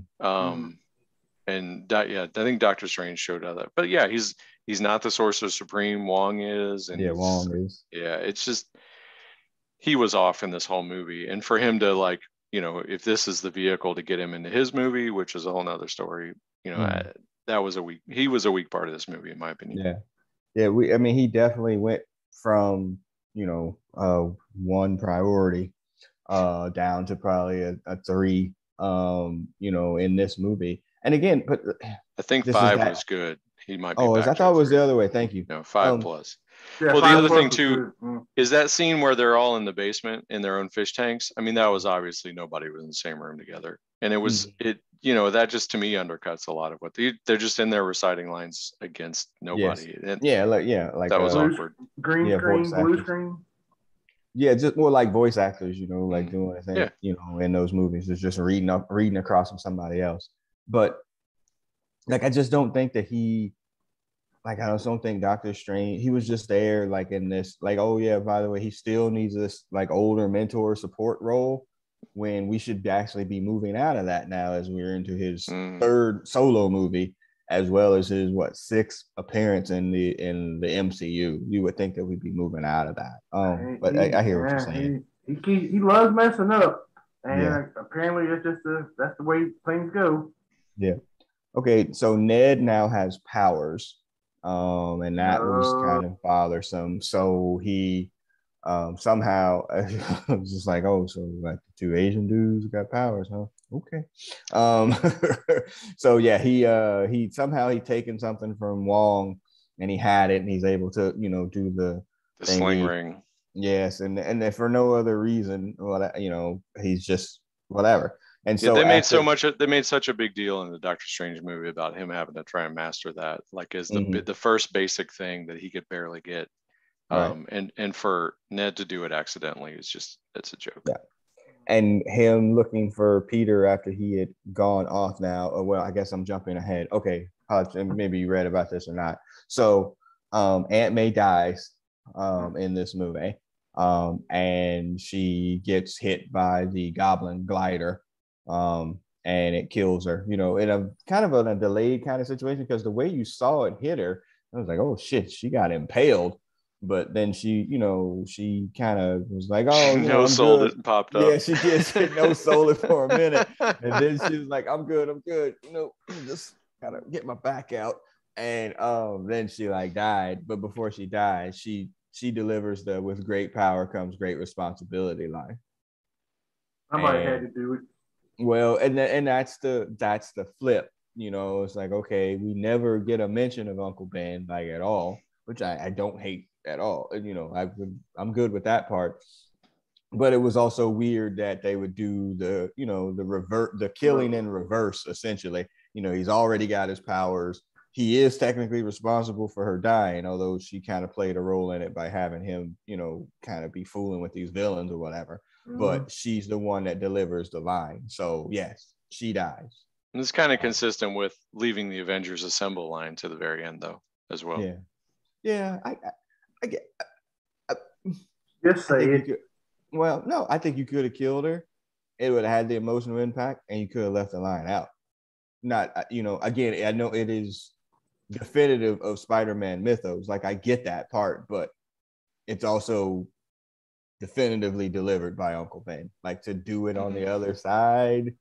And I think Doctor Strange showed that, but yeah, he's not the Sorcerer Supreme. Wong is, and Wong is. Yeah, it's just he was off in this whole movie, and for him to like, if this is the vehicle to get him into his movie, which is a whole nother story, that was he was a weak part of this movie, in my opinion. Yeah. I mean, he definitely went from, one priority down to probably a 3, in this movie. And again, but I think 5 was good. he might be. Oh, back I thought it was 3. the other way. Thank you. No, 5 plus. Yeah, Well, the 5 other plus thing is too good. is that scene where they're all in the basement in their own fish tanks. I mean, that was obviously nobody was in the same room together, and it was that just to me undercuts a lot of what they're just in there reciting lines against nobody. Yes. And like that was Blue awkward. green screen, voice blue actors. screen. Yeah, just more like voice actors, like doing a thing, Yeah. In those movies. It's just reading across from somebody else. But like, I just don't think that I just don't think Doctor Strange, he was just there like in this, like, oh yeah, by the way, he still needs this like older mentor support role when we should actually be moving out of that now as we're into his third solo movie, as well as his 6th appearance in the MCU. You would think that we'd be moving out of that. But I hear what you're saying. He loves messing up, and Yeah. apparently it's just that's the way things go. Yeah. Okay, so Ned now has powers, and that was kind of bothersome. So he somehow was just like, oh, so like the 2 Asian dudes got powers, huh? Okay. So yeah, he somehow taken something from Wong, and he had it, and he's able to do the sling ring. Yes, and if for no other reason, well, he's just whatever. And so they made such a big deal in the Doctor Strange movie about him having to try and master that, like, as the first basic thing that he could barely get. Right. And for Ned to do it accidentally is just, it's a joke. Yeah. And him looking for Peter after he had gone off now. Well, I guess I'm jumping ahead. Okay, Hutch, and maybe you read about this or not. So Aunt May dies in this movie. And she gets hit by the goblin glider. And it kills her, in a kind of a delayed kind of situation, because the way you saw it hit her, I was like, oh shit, she got impaled. But then she kind of was like, oh, no soul it popped up. Yeah, she just no soul it for a minute. And then she was like, I'm good. Just kind of get my back out. And then she like died. But before she died, she delivers the "with great power comes great responsibility" line. Somebody had to do it. Well, and that's the flip. It's like, okay, we never get a mention of Uncle Ben like at all, which I don't hate at all. And I'm good with that part. But it was also weird that they would do the killing in reverse, essentially. He's already got his powers. He is technically responsible for her dying, although she kind of played a role in it by having him, kind of be fooling with these villains or whatever. But she's the one that delivers the line. So yes, she dies. And it's kind of consistent with leaving the Avengers Assemble line to the very end, though, as well. Yeah. I get. Just say it. Well, no, I think you could have killed her. It would have had the emotional impact, and you could have left the line out. Not, again, I know it is definitive of Spider-Man mythos. Like, I get that part, but it's also definitively delivered by Uncle Ben. Like, to do it on the other side,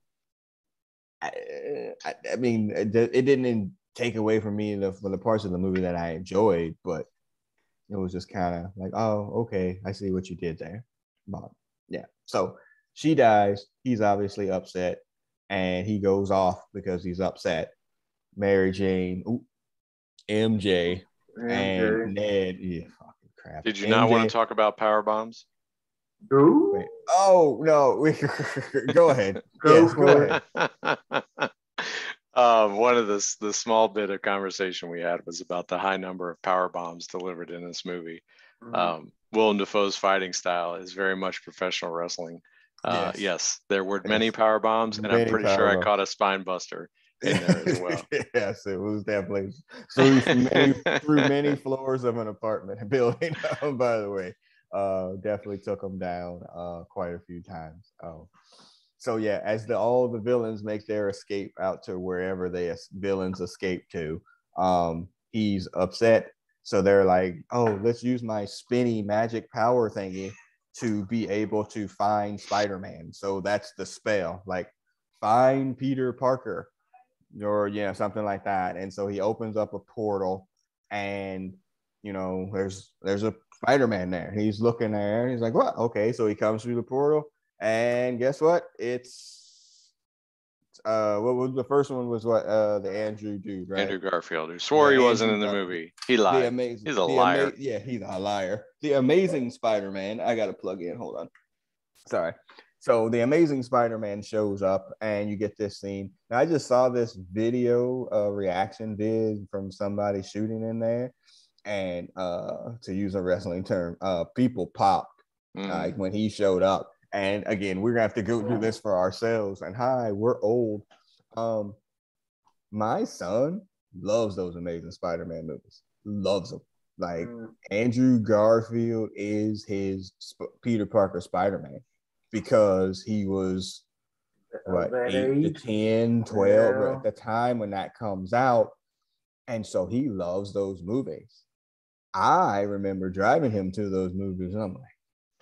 I mean, it didn't take away from me for the parts of the movie that I enjoyed, but it was just kind of like, oh, okay, I see what you did there. But yeah, so she dies. He's obviously upset, and he goes off because he's upset. Mary Jane, MJ, and Ned. Yeah, fucking crap. Did you not want to talk about power bombs? Wait, oh no, go ahead. Go ahead. One of the small bit of conversation we had was about the high number of power bombs delivered in this movie. Willem Dafoe's fighting style is very much professional wrestling. Yes, there were many power bombs, and I'm pretty sure I caught a spine buster in there as well. Yes, it was definitely through many floors of an apartment building. By the way, definitely took them down quite a few times. So yeah, as all the villains make their escape out to wherever villains escape to, he's upset. So they're like, oh, let's use my spinny magic power thingy to be able to find Spider-Man. So that's the spell, like find Peter Parker, or something like that. And so he opens up a portal, and there's a Spider-Man there. He's looking there, and he's like, what? Okay, so he comes through the portal, and guess what? It's What was the first one? Was what the Andrew dude, right? Andrew Garfield, who swore he wasn't in the movie. He lied. He's a liar. Yeah, he's a liar. The Amazing Spider-Man. I got to plug in. Hold on. Sorry. So the Amazing Spider-Man shows up, and you get this scene. Now, I just saw this video, reaction vid from somebody shooting in there, and to use a wrestling term, people popped like when he showed up. And again, we're gonna have to go do this for ourselves. And hi, we're old. My son loves those Amazing Spider-Man movies. Loves them. Like Andrew Garfield is his Peter Parker Spider-Man because he was what 8 to 10, 12 at the time when that comes out. And so he loves those movies. I remember driving him to those movies. And I'm like,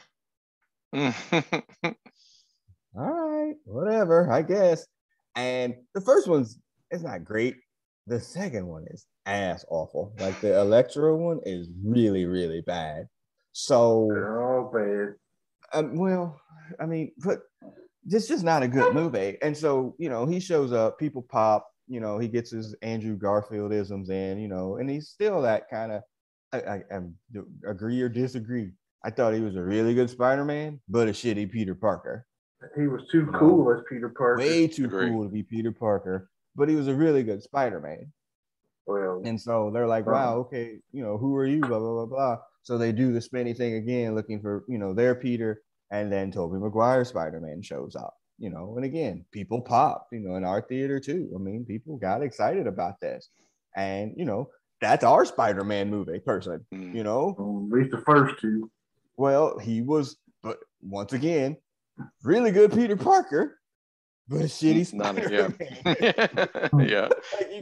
all right, whatever, I guess. And the first one's it's not great. The second one is ass awful. Like the Electro one is really, really bad. So bad. Well, I mean, but it's just not a good movie. And so, he shows up, people pop, he gets his Andrew Garfield isms in, and he's still that kind of I agree or disagree. I thought he was a really good Spider-Man, but a shitty Peter Parker. He was too cool as Peter Parker. Way too cool to be Peter Parker, but he was a really good Spider-Man. Well, and so they're like, wow, okay, who are you? Blah, blah, blah, blah. So they do the spinny thing again, looking for, their Peter, and then Tobey Maguire Spider-Man shows up, and again, people popped, in our theater too. I mean, people got excited about this. And, that's our Spider-Man movie person, at least the first two. Well, he was, but once again, really good Peter Parker, but a shitty Spider-Man. Yeah.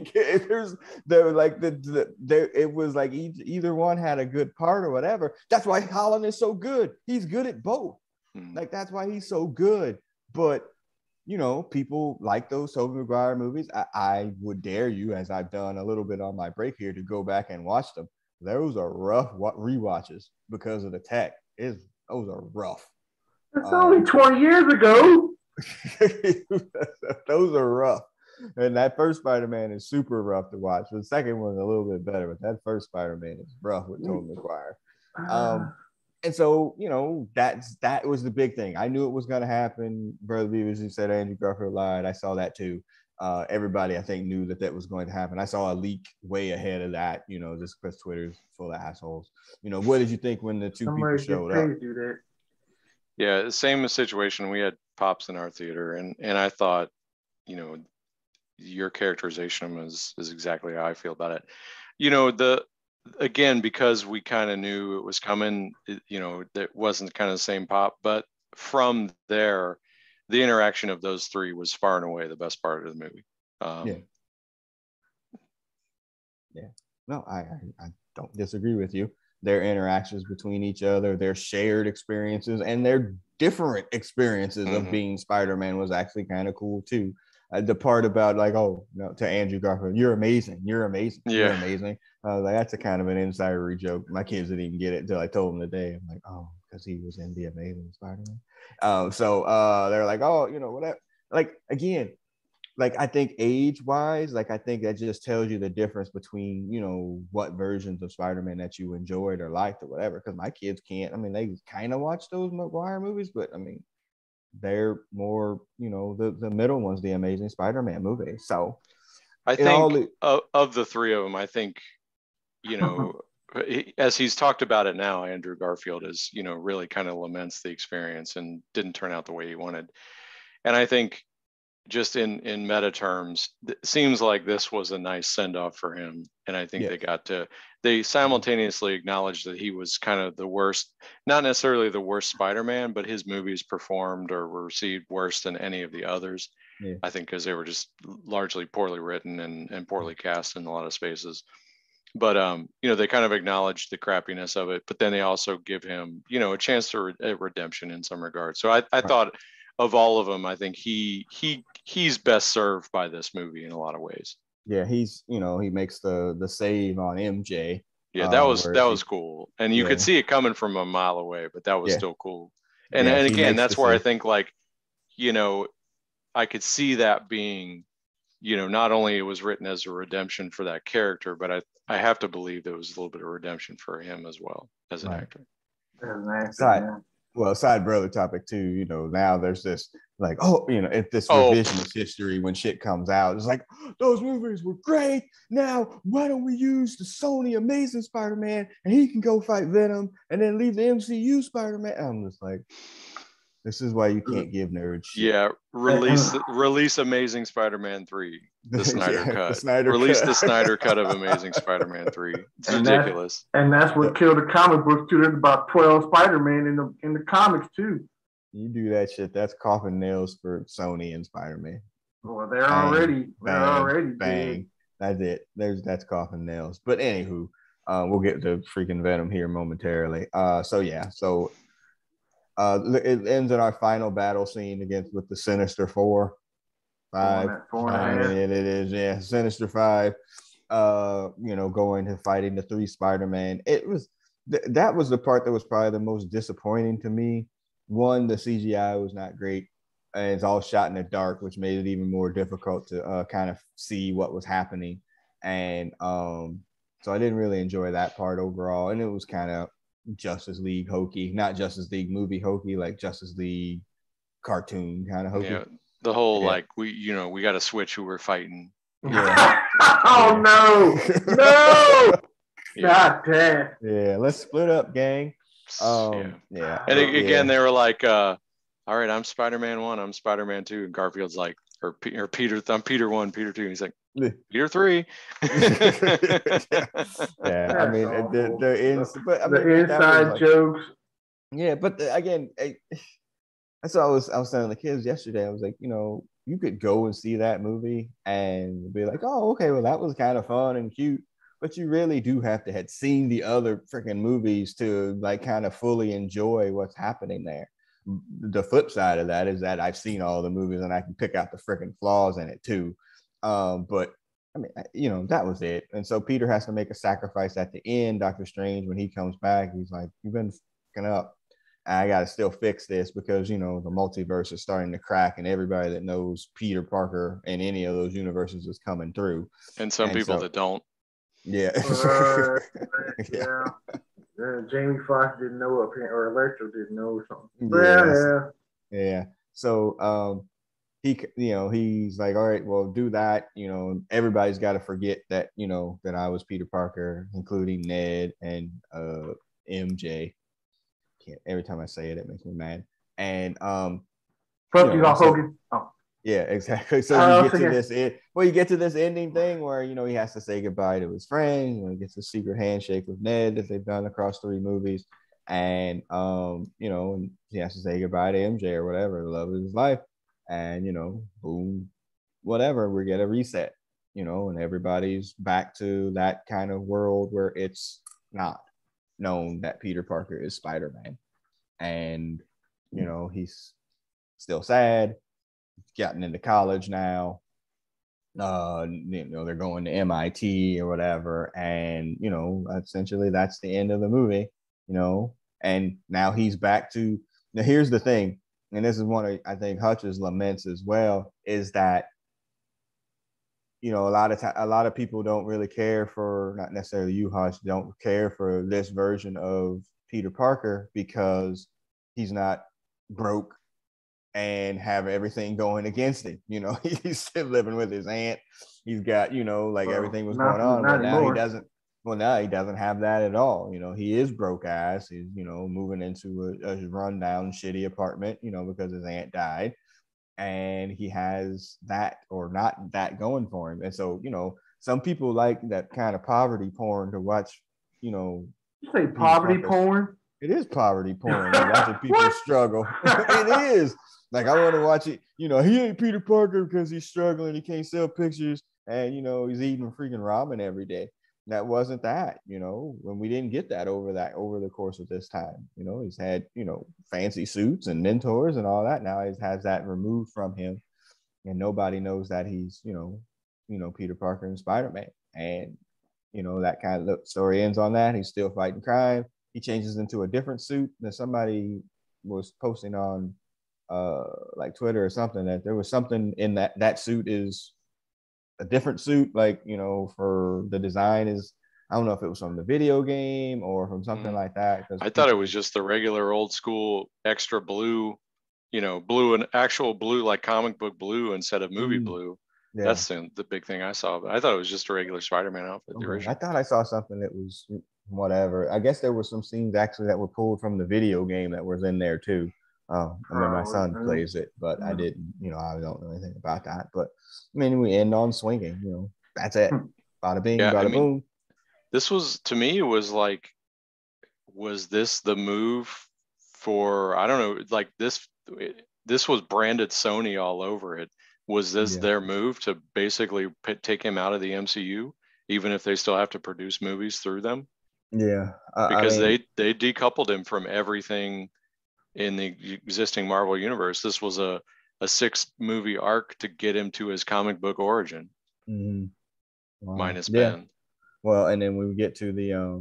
It was like either one had a good part or whatever. That's why Holland is so good. He's good at both. Like that's why he's so good. But people like those Tobey Maguire movies. I would dare you, as I've done a little bit on my break here, to go back and watch them. Those are rough rewatches because of the tech. Those are rough. It's only 20 years ago. Those are rough. And that first Spider-Man is super rough to watch. The second one's a little bit better, but that first Spider-Man is rough with Tobey Maguire. And so, that was the big thing. I knew it was going to happen. Brother Beavers, you said Andrew Garfield lied. I saw that too. Everybody, I think, knew that was going to happen. I saw a leak way ahead of that, just because Twitter's full of assholes. What did you think when the two people showed up? Yeah, same situation. We had pops in our theater, and I thought, your characterization of him is exactly how I feel about it. Again, because we kind of knew it was coming, that wasn't kind of the same pop. But from there, the interaction of those three was far and away the best part of the movie. Yeah. No, I don't disagree with you. Their interactions between each other, their shared experiences, and their different experiences of being Spider-Man was actually kind of cool too. The part about to Andrew Garfield, you're amazing, you're amazing, you're amazing. That's a kind of an insidery joke. My kids didn't even get it until I told them today. I'm like, oh, because he was in the Amazing Spider-Man. So they're like, oh, whatever. Like again, I think age-wise, I think that just tells you the difference between, what versions of Spider-Man that you enjoyed or liked or whatever. Because my kids can't. I mean, they kind of watch those Maguire movies, but I mean, they're more, the middle one's the Amazing Spider-Man movie. So I think of the three of them, I think, as he's talked about it now, Andrew Garfield is, really kind of laments the experience and didn't turn out the way he wanted. And I think just in meta terms, it seems like this was a nice send-off for him. And I think they simultaneously acknowledged that he was kind of the worst, not necessarily the worst Spider-Man, but his movies performed or were received worse than any of the others. Yeah. I think because they were just largely poorly written and poorly cast in a lot of spaces. But, they kind of acknowledged the crappiness of it, but then they also give him, a chance to redemption in some regard. So I thought of all of them, I think he's best served by this movie in a lot of ways. Yeah, he's he makes the save on MJ. Yeah, that was cool, and you could see it coming from a mile away, but that was still cool. And again, that's where I think I could see that being, not only it was written as a redemption for that character, but I have to believe there was a little bit of redemption for him as well as an actor. Side brother topic too. Now there's this like, it's this revisionist history when shit comes out. It's like, those movies were great. Now why don't we use the Sony Amazing Spider-Man and he can go fight Venom and then leave the MCU Spider-Man? I'm just like, this is why you can't give nerds shit. Yeah, release Amazing Spider-Man 3, the Snyder cut. The Snyder cut of Amazing Spider-Man 3. It's ridiculous. That's what killed the comic books too. There's about 12 Spider-Man in the comics too. You do that shit, that's coffin nails for Sony and Spider-Man. Well, they're already bang. That's it. That's coffin nails. But anywho, we'll get to freaking Venom here momentarily. It ends in our final battle scene with the Sinister Four. Five. It is, yeah. Sinister Five. Going to fighting the 3 Spider-Man. It was that was the part that was probably the most disappointing to me. One, the CGI was not great, and it's all shot in the dark, which made it even more difficult to kind of see what was happening. And so I didn't really enjoy that part overall, and it was kind of Justice League hokey, not Justice League movie hokey, like Justice League cartoon kind of hokey. Yeah, the whole like we got to switch who we're fighting. Yeah. Oh no! God damn. Yeah, let's split up, gang. And again, they were like, "All right, I'm Spider-Man 1, I'm Spider-Man 2," and Garfield's like, or Peter, I'm Peter 1, Peter 2, and he's like, Peter 3. Yeah, I mean, the inside jokes. Yeah, but again, that's what I was telling the kids yesterday. I was like, you could go and see that movie and be like, oh, okay, well, that was kind of fun and cute. But you really do have to have seen the other freaking movies to like kind of fully enjoy what's happening there. The flip side of that is that I've seen all the movies and I can pick out the freaking flaws in it too. But I mean, that was it. And so Peter has to make a sacrifice at the end. Doctor Strange, when he comes back, he's like, you've been fucking up. I got to still fix this because, the multiverse is starting to crack and everybody that knows Peter Parker in any of those universes is coming through. And some people that don't. Yeah. Yeah. Jamie Foxx didn't know up here, or Electro didn't know or something. Yeah. So he's like, all right, well, do that. Everybody's got to forget that, that I was Peter Parker, including Ned and MJ. Every time I say it, it makes me mad. And fuck you, Hogan. Oh. Yeah, exactly. So you get to this ending thing where he has to say goodbye to his friend. He gets a secret handshake with Ned that they've done across 3 movies, and and he has to say goodbye to MJ or whatever, the love of his life, and boom, whatever, we get a reset, and everybody's back to that kind of world where it's not known that Peter Parker is Spider-Man, and he's still sad. Gotten into college now. They're going to MIT or whatever, and essentially that's the end of the movie. And now he's back to. Now here's the thing, and this is one of I think Hutch's laments as well, is that a lot of people don't really care for, not necessarily you, Hutch, don't care for this version of Peter Parker because he's not broke and have everything going against him. He's still living with his aunt. He's got, everything was going on. But now he doesn't. Well, now he doesn't have that at all. He is broke ass. He's, moving into a rundown, shitty apartment, because his aunt died. And he has that or not that going for him. And so, some people like that kind of poverty porn to watch, You say poverty porn? It is poverty porn. Watching people struggle. It is. Like, I want to watch it. He ain't Peter Parker because he's struggling. He can't sell pictures. And, he's eating freaking ramen every day. That wasn't that, when we didn't get that over the course of this time. He's had, fancy suits and mentors and all that. Now he has that removed from him. And nobody knows that he's, Peter Parker and Spider-Man. And, that kind of story ends on that. He's still fighting crime. He changes into a different suit that somebody was posting on like Twitter or something, that there was something in that suit is a different suit, like, you know, for the design is, I don't know if it was from the video game or from something like that. I thought it was just the regular old school extra blue, you know, blue and actual blue, like comic book blue instead of movie blue. Yeah. That's the big thing I saw. But I thought it was just a regular Spider-Man outfit. The original. I thought I saw something that was whatever. I guess there were some scenes actually that were pulled from the video game that was in there too. I mean, my son plays it, but I didn't, you know, I don't know anything about that. But I mean, we end on swinging, you know, that's it. Bada bing, bada boom. This was, to me, it was like, was this the move for, I don't know, like this was branded Sony all over it. Was this their move to basically take him out of the MCU, even if they still have to produce movies through them? Yeah. Because I mean, they decoupled him from everything in the existing Marvel universe. This was a 6-movie arc to get him to his comic book origin. Wow. Minus Ben. Well, and then we get to the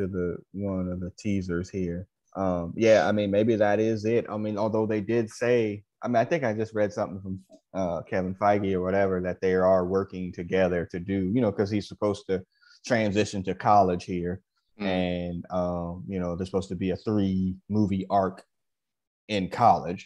one of the teasers here. Yeah, I mean, maybe that is it. I mean, although they did say, I mean, I think I just read something from Kevin Feige or whatever, that they are working together to do, you know, because he's supposed to transition to college here. And you know, there's supposed to be a 3-movie arc in college.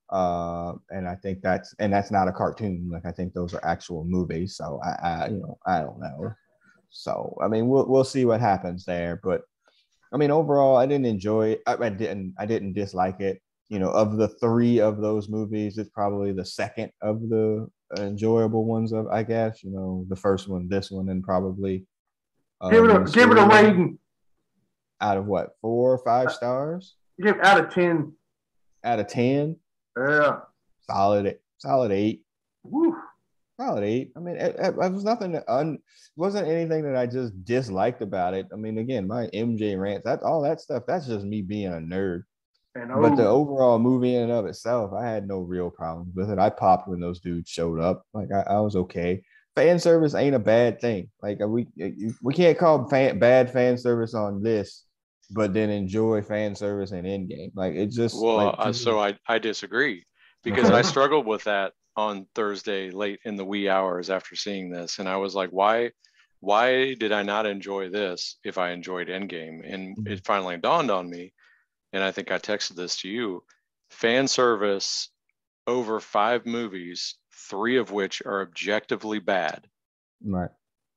And I think that's not a cartoon. Like, I think those are actual movies. So I you know, I don't know. So I mean, we'll see what happens there. But I mean, overall, I didn't enjoy it. I didn't dislike it. You know, of the 3 of those movies, it's probably the second of the enjoyable ones of, I guess. You know, the first one, this one, and probably give it a rating. Out of what, 4 or 5 stars? Give out of 10. Out of 10? Yeah. Solid 8. Woo. Solid 8. I mean, it was nothing. Wasn't anything that I just disliked about it. I mean, again, my MJ rants, all that stuff, that's just me being a nerd. But the overall movie in and of itself, I had no real problems with it. I popped when those dudes showed up. Like, I was okay. Fan service ain't a bad thing. Like, we can't call bad fan service on this, but then enjoy fan service in Endgame. Like, it just, well, so I disagree, because I struggled with that on Thursday late in the wee hours after seeing this, and I was like, why did I not enjoy this if I enjoyed Endgame? And it finally dawned on me, and I think I texted this to you: fan service over 5 movies, 3 of which are objectively bad, right?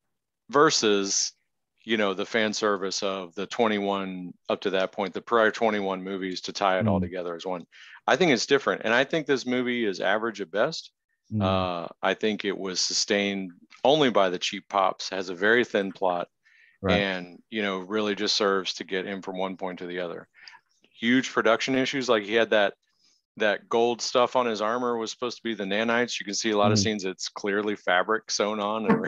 Versus, you know, the fan service of the 21 up to that point, the prior 21 movies to tie it all together as one. I think it's different. And I think this movie is average at best. I think it was sustained only by the cheap pops, has a very thin plot, and, you know, really just serves to get him from one point to the other. Huge production issues. Like, he had that gold stuff on his armor was supposed to be the nanites. You can see a lot of scenes it's clearly fabric sewn on, and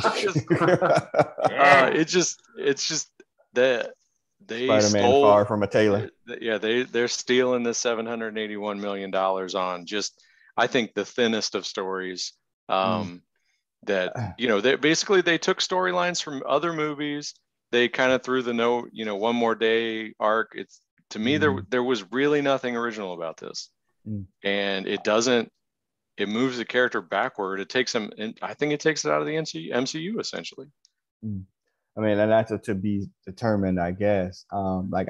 it's just that they Spider-Man stole, far from a tailor. Yeah, they're stealing the $781 million on just, I think, the thinnest of stories. That, you know, they took storylines from other movies. They kind of threw the One More Day arc. It's, to me, there was really nothing original about this. And it moves the character backward. It takes him, and I think it takes it out of the MCU essentially. I mean, and that's to be determined, I guess. Like,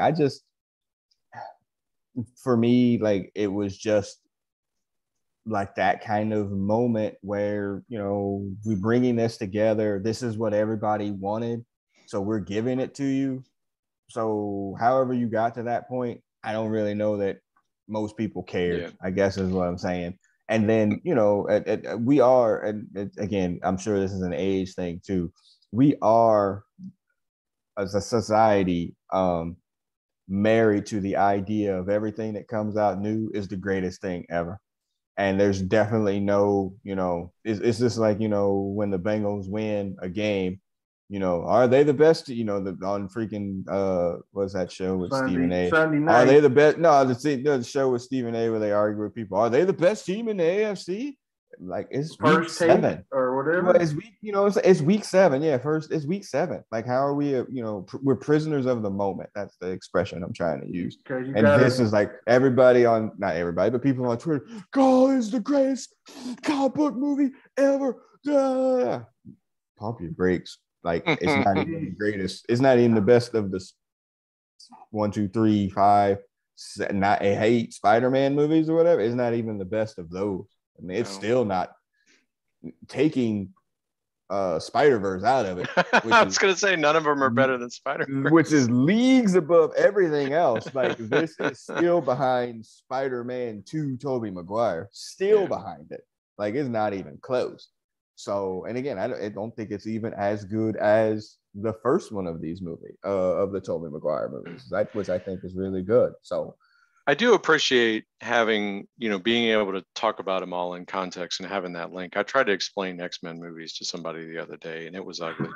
for me, like, it was just like that kind of moment where, you know, we're bringing this together. This is what everybody wanted, so we're giving it to you. So however you got to that point, I don't really know that most people cared, I guess is what I'm saying. And then, you know, we are, and again, I'm sure this is an age thing too. We are, as a society, married to the idea of everything that comes out new is the greatest thing ever. And there's definitely no, you know, it's just like, you know, when the Bengals win a game, you know, are they the best? You know, on freaking what's that show with Stephen A? Sunday night. Are they the best? No, the show with Stephen A where they argue with people. Are they the best team in the AFC? Like, it's first 7 or or whatever. Well, it's week 7. Yeah, first it's week 7. Like, how are we? We're prisoners of the moment. That's the expression I'm trying to use. This is like everybody on, not everybody, but people on Twitter. God is the greatest comic book movie ever. Pump your brakes. Like, it's not even the greatest. It's not even the best of the 1, 2, 3, 5. Not 8 Spider-Man movies or whatever. It's not even the best of those. I mean, it's still not taking Spider-Verse out of it. I was gonna say none of them are better than Spider-Verse, which is leagues above everything else. Like, this is still behind Spider-Man 2 Tobey Maguire, still behind it. Like, it's not even close. So, and again, I don't think it's even as good as the first one of these movies, of the Tobey Maguire movies, which I think is really good. So I do appreciate having, being able to talk about them all in context and having that link. I tried to explain X-Men movies to somebody the other day, and it was ugly.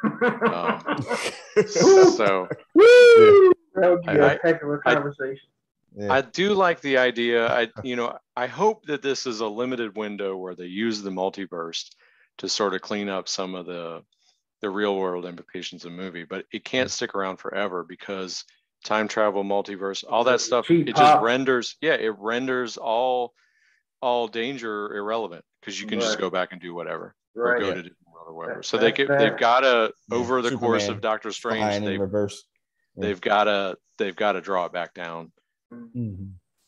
So that would be a heck of a conversation. I do like the idea. I hope that this is a limited window where they use the multiverse to sort of clean up some of the real world implications of the movie, but it can't stick around forever because time travel, multiverse, all that stuff, just renders all danger irrelevant, because you can just go back and do whatever, or go to different world or whatever. So they've got to, over the course of Doctor Strange, they've got to draw it back down. Mm-hmm.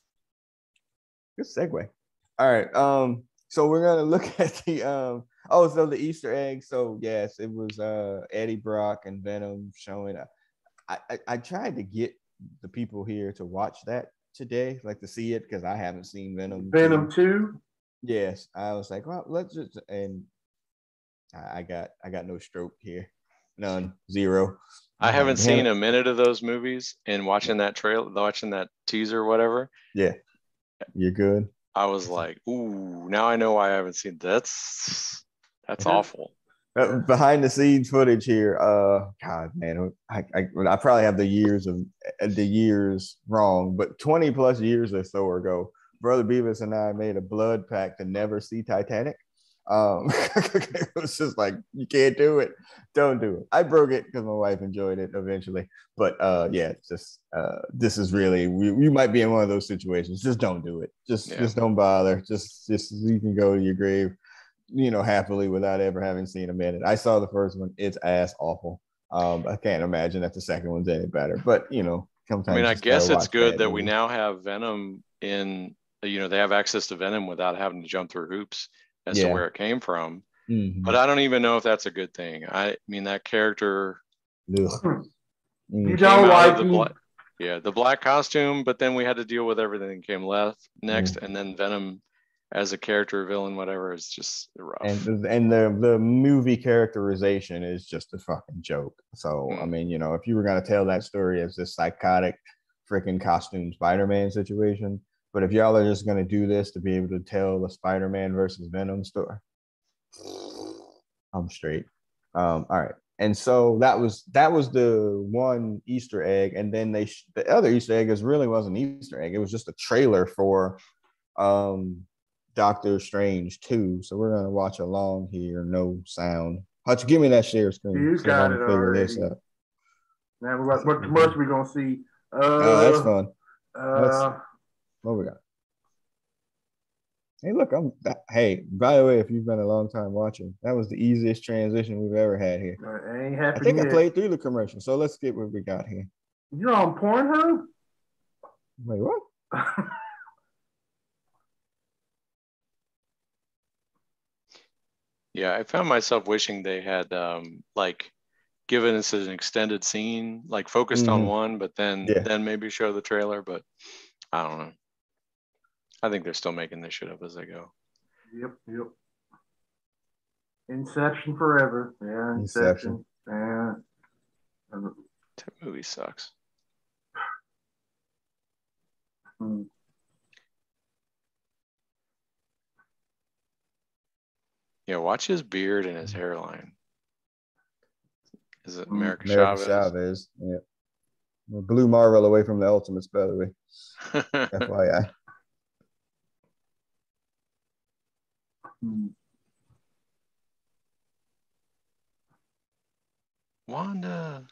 Good segue. All right. So we're gonna look at the so the Easter egg. So yes, it was Eddie Brock and Venom showing up. I tried to get the people here to watch that today, like to see it, because I haven't seen Venom 2. Yes, I was like, well, let's just, and I got no stroke here, none, 0. I haven't seen a minute of those movies, and watching that teaser, whatever. Yeah, you're good. I was like, ooh, now I know why I haven't seen that's awful. Behind the scenes footage here. God, man, I probably have the years wrong, but 20 plus years or so ago, Brother Beavis and I made a blood pact to never see Titanic. It was just like, you can't do it, don't do it. I broke it because my wife enjoyed it eventually, but this is really, we might be in one of those situations. Just don't do it. Just don't bother. Just you can go to your grave, happily, without ever having seen a minute. I saw the first one. It's ass awful. I can't imagine that the second one's any better, but sometimes, I mean, I guess it's good that we now have Venom in, they have access to Venom without having to jump through hoops as to where it came from. Mm-hmm. But I don't even know if that's a good thing. I mean, that character you don't like the black costume, but then we had to deal with everything that came next, and then Venom as a character, villain, whatever, is just rough. And the movie characterization is just a fucking joke. So I mean, if you were gonna tell that story as this psychotic freaking costume Spider-Man situation, but if y'all are just gonna do this to be able to tell the Spider-Man versus Venom story, I'm straight. All right. And so that was the one Easter egg, and then the other Easter egg really wasn't an Easter egg. It was just a trailer for Doctor Strange 2. So we're gonna watch along here. No sound. Hutch, give me that share screen. You got it already. This out. Now what commercial we gonna see? Oh, that's fun. What we got? Hey, look, hey, by the way, if you've been a long time watching, that was the easiest transition we've ever had here. I think I played through the commercial, so let's get what we got here. You're on Pornhub? Wait, what? Yeah, I found myself wishing they had given us an extended scene, like focused on one, but then maybe show the trailer. But I don't know. I think they're still making this shit up as they go. Yep. Inception forever. Yeah, Inception. Yeah. That movie sucks. Yeah, watch his beard and his hairline. Is it America Chavez? Yeah. Blew Marvel away from the Ultimates, by the way. FYI. Wanda.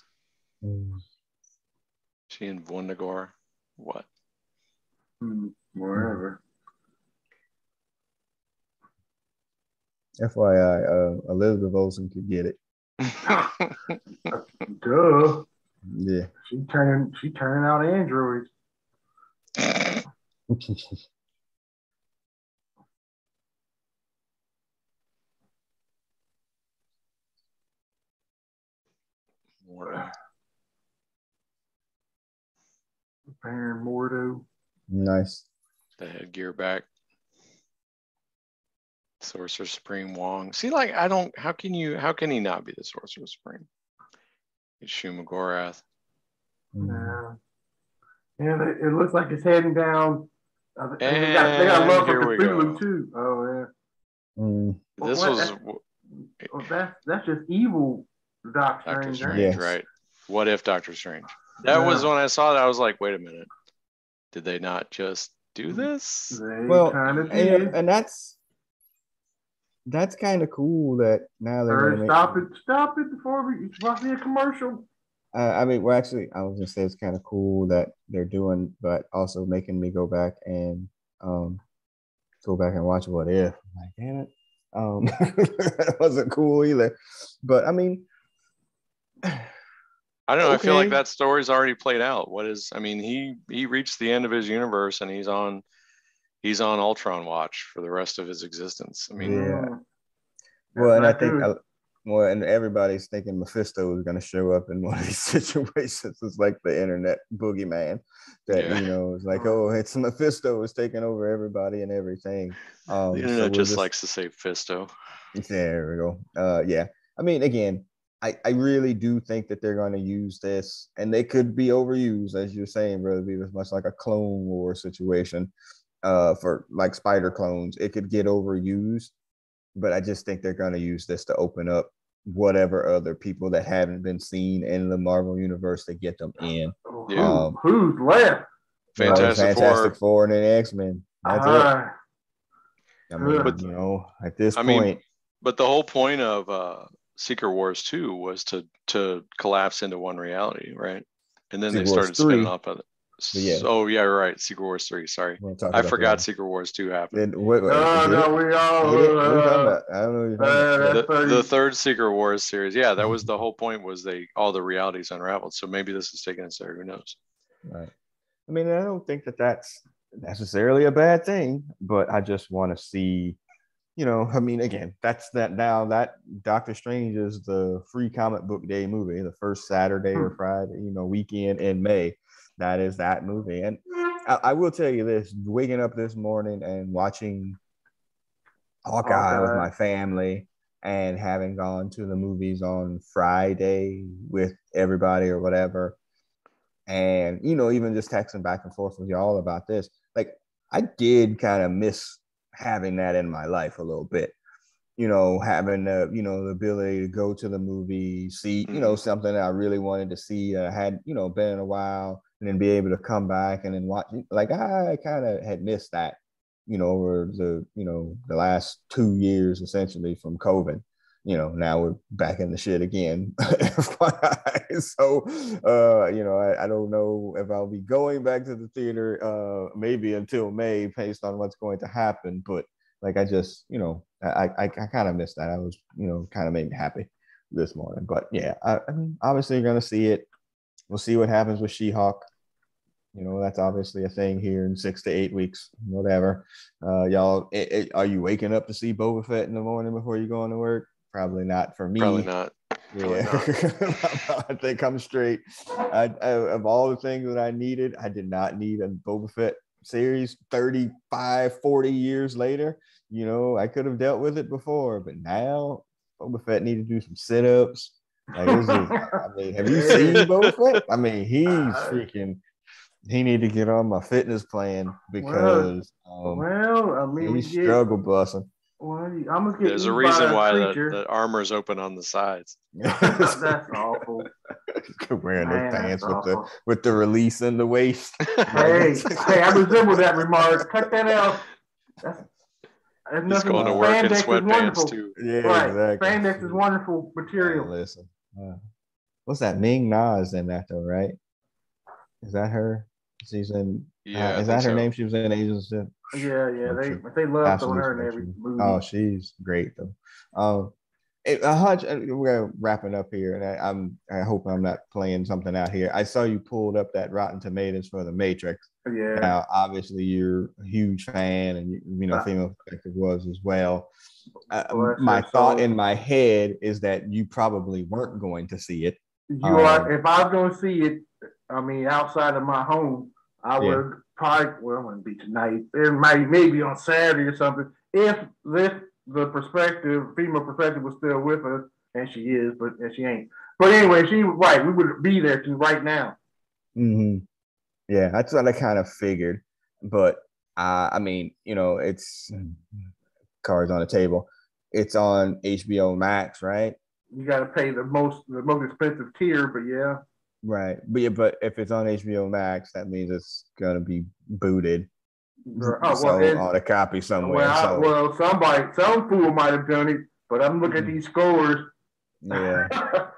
She in Wondagore. What? Wherever. FYI, Elizabeth Olsen could get it. Duh. Yeah. She turning out androids. Baron Mordo. Nice. The headgear back. Sorcerer Supreme Wong. See, like, how can he not be the Sorcerer Supreme? It's Shumagorath. Yeah. And it looks like it's heading down. They got love for Cthulhu too. Oh yeah. This that's just evil Doctor Strange, right? What if Doctor Strange? That was when I saw that. I was like, wait a minute. Did they not just do this? They kind of did. And that's kind of cool that now they're going to stop it before we see a commercial. I mean, well, actually, I was gonna say it's kind of cool that they're doing, but also making me go back and watch What If. I'm like, damn it, that wasn't cool either. But I mean, I don't know. Okay. I feel like that story's already played out. He reached the end of his universe, and he's on Ultron watch for the rest of his existence. I mean, yeah. Well, and I think. And everybody's thinking Mephisto is going to show up in one of these situations. It's like the internet boogeyman that, it's like, oh, it's Mephisto is taking over everybody and everything. The internet just likes to say Fisto. There we go. Yeah. I mean, again, I really do think that they're going to use this, and they could be overused, as you're saying, Brother Beavis, much like a Clone War situation for like spider clones. It could get overused. But I just think they're going to use this to open up whatever other people that haven't been seen in the Marvel universe to get them in. Who's left? Fantastic Four and then X-Men. That's it. I mean, at this point. But the whole point of Secret Wars 2 was to collapse into one reality, right? And then they started spinning off of it. Yeah. Oh yeah, right. Secret Wars 3. Sorry, I forgot Secret Wars 2 happened. No, we all. I don't know. The third Secret Wars series. Yeah, that was the whole point. Was all the realities unraveled. So maybe this is taking us there. Who knows? Right. I mean, I don't think that that's necessarily a bad thing, but I just want to see. I mean, again, that's that now that Doctor Strange is the free comic book day movie, the first Saturday or Friday, weekend in May. That is that movie. And I will tell you this, waking up this morning and watching Hawkeye with my family and having gone to the movies on Friday with everybody or whatever. And, even just texting back and forth with y'all about this. Like, I did kind of miss having that in my life a little bit. Having the ability to go to the movie, see, something that I really wanted to see that I had, been in a while, and then be able to come back and then watch. Like, I kind of had missed that, over the last 2 years essentially from COVID. Now we're back in the shit again. So, I don't know if I'll be going back to the theater maybe until May based on what's going to happen. But like, I just, I kind of missed that. I was, kind of made me happy this morning. But yeah, I mean, obviously you're going to see it. We'll see what happens with She-Hulk. That's obviously a thing here in 6 to 8 weeks, whatever. Y'all, are you waking up to see Boba Fett in the morning before you go into work? Probably not for me. Probably not. Yeah, I think I'm straight. Of all the things that I needed, I did not need a Boba Fett series 35, 40 years later. I could have dealt with it before, but now Boba Fett need to do some sit-ups. Like, I mean, have you seen Boba Fett? I mean, he need to get on my fitness plan because he's struggle busting. Well, I'm gonna There's a reason why the armor's open on the sides. That's awful. Wearing those pants with the release in the waist. Hey, I resemble that remark. Cut that out. He's going to work in sweatpants too. Yeah, right. Exactly. Spandex is wonderful material. Listen, what's that? Ming Na is in that though, right? Is that her? She's in. Yeah, I is think that her so. name? She was in Agents of. Yeah. They love throwing her in every movie. Oh, she's great though. Hutch, we're gonna wrap it up here, and I hope I'm not playing something out here. I saw you pulled up that Rotten Tomatoes for The Matrix. Yeah. Now, obviously, you're a huge fan, and you know, Female Perspective was as well. My thought in my head is that you probably weren't going to see it. You are. If I was going to see it, I mean, outside of my home, I would probably. Well, it wouldn't be tonight. It might maybe on Saturday or something. If the female perspective was still with us, and she is, but she ain't. But anyway, she was right. We would be there right now. Mm-hmm. Yeah, that's what I kind of figured. But I mean, you know, it's cards on the table. It's on HBO Max, right? You got to pay the most expensive tier, but yeah. Right, but if it's on HBO Max, that means it's gonna be booted. On a copy somewhere. Some fool might have done it, but I'm looking at these scores. Yeah.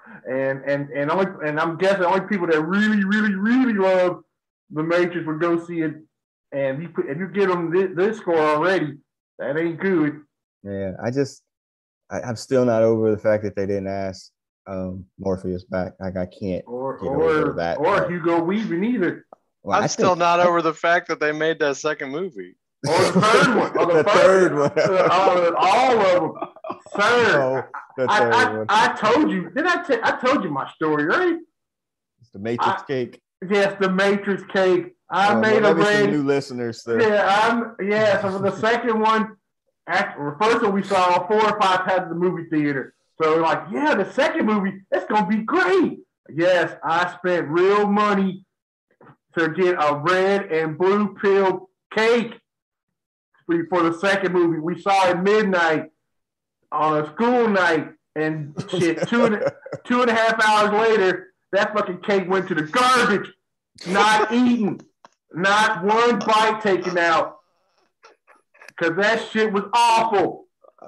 and I'm guessing only people that really, really, really love The Matrix would go see it. And if you get them this score already, that ain't good. Yeah, I'm still not over the fact that they didn't ask Morpheus back. Like I can't get over that. Or Hugo Weaving either. Well, I'm still not over the fact that they made that second movie. Or the third one. Or the third one. All of them. Third. I told you. I told you my story, right? It's the Matrix cake. Yes, the Matrix cake. I made a red. Some new listeners. So. Yeah, so for the second one, the first one we saw 4 or 5 times at the movie theater. So we're like, yeah, the second movie, it's going to be great. Yes, I spent real money to get a red and blue pill cake for the second movie. We saw it midnight on a school night, and shit, two and a half hours later, that fucking cake went to the garbage, not eaten, not one bite taken out, because that shit was awful.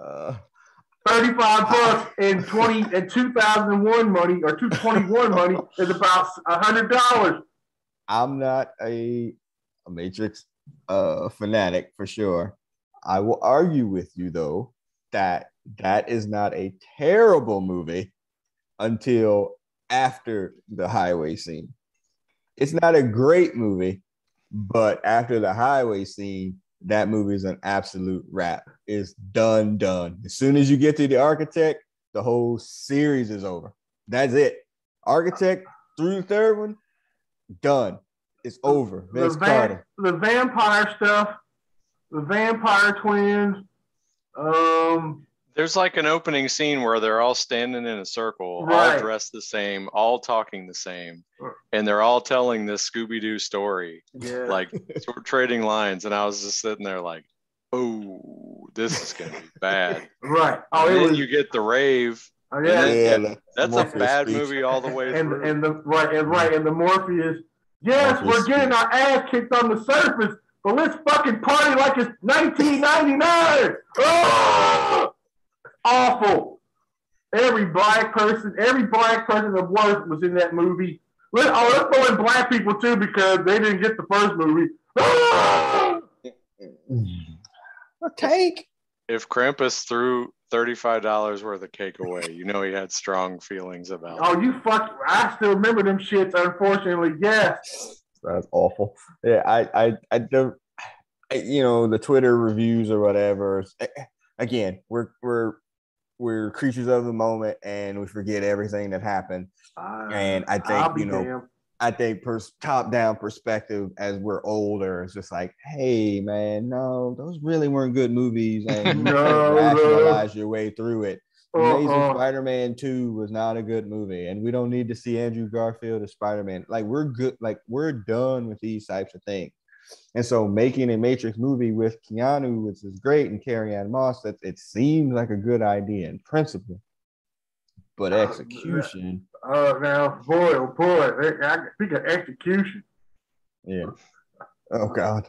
$35 in 2001 money or 221 money is about $100. I'm not a Matrix fanatic for sure. I will argue with you though that is not a terrible movie until after the highway scene. It's not a great movie, but after the highway scene, that movie is an absolute wrap. It's done. As soon as you get to the Architect, the whole series is over. That's it. Architect through the third one, done. It's over. The vampire stuff, the vampire twins. There's like an opening scene where they're all standing in a circle, right, all dressed the same, all talking the same, and they're all telling this Scooby-Doo story, like sort of trading lines. And I was just sitting there like, oh, this is gonna be bad. Right. Oh, and then you get the rave. Oh, yeah. That's a bad movie all the way through. And the Morpheus. Yes, we're getting our ass kicked on the surface, but let's fucking party like it's 1999. Oh! Awful. Every black person of worth was in that movie. Let's throw in black people too because they didn't get the first movie. A cake. If Krampus threw $35 worth of cake away, you know he had strong feelings about it. Oh, you fuck! I still remember them shits. Unfortunately, yes. That's awful. Yeah, I don't. You know, the Twitter reviews or whatever. Again, we're creatures of the moment, and we forget everything that happened. And I think I think top-down perspective as we're older, it's just like, hey, man, no, those really weren't good movies, and you rationalize your way through it. Amazing Spider-Man 2 was not a good movie, and we don't need to see Andrew Garfield as Spider-Man. Like, we're good. Like, we're done with these types of things. And so making a Matrix movie with Keanu, which is great, and Carrie-Anne Moss, it seems like a good idea in principle. But execution. Now, boy, speak of execution. Yeah. Oh, God.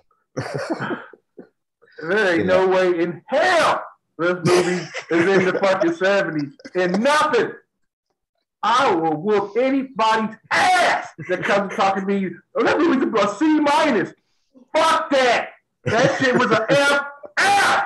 There ain't no way in hell this movie is in the fucking 70s. And nothing. I will whoop anybody's ass that comes talking to me. Oh, that movie's a C minus. Fuck that. That shit was an F. F.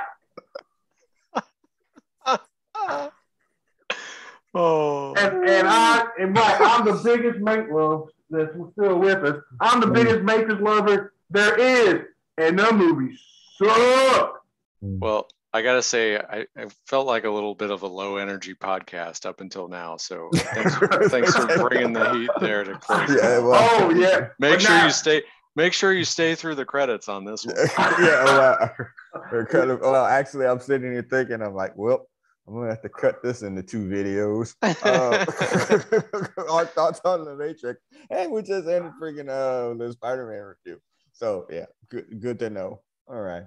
Oh. And I'm the biggest mate. Well, that's still with us. I'm the biggest Matrix lover there is, and them movies suck. Well, I gotta say, I felt like a little bit of a low energy podcast up until now. So thanks for bringing the heat there to close. Yeah, well, Make sure you stay through the credits on this one. Well, actually, I'm sitting here thinking, I'm like, well, I'm gonna have to cut this into 2 videos. Our thoughts on the Matrix, and we just ended freaking the Spider-Man review. So yeah, good to know. All right.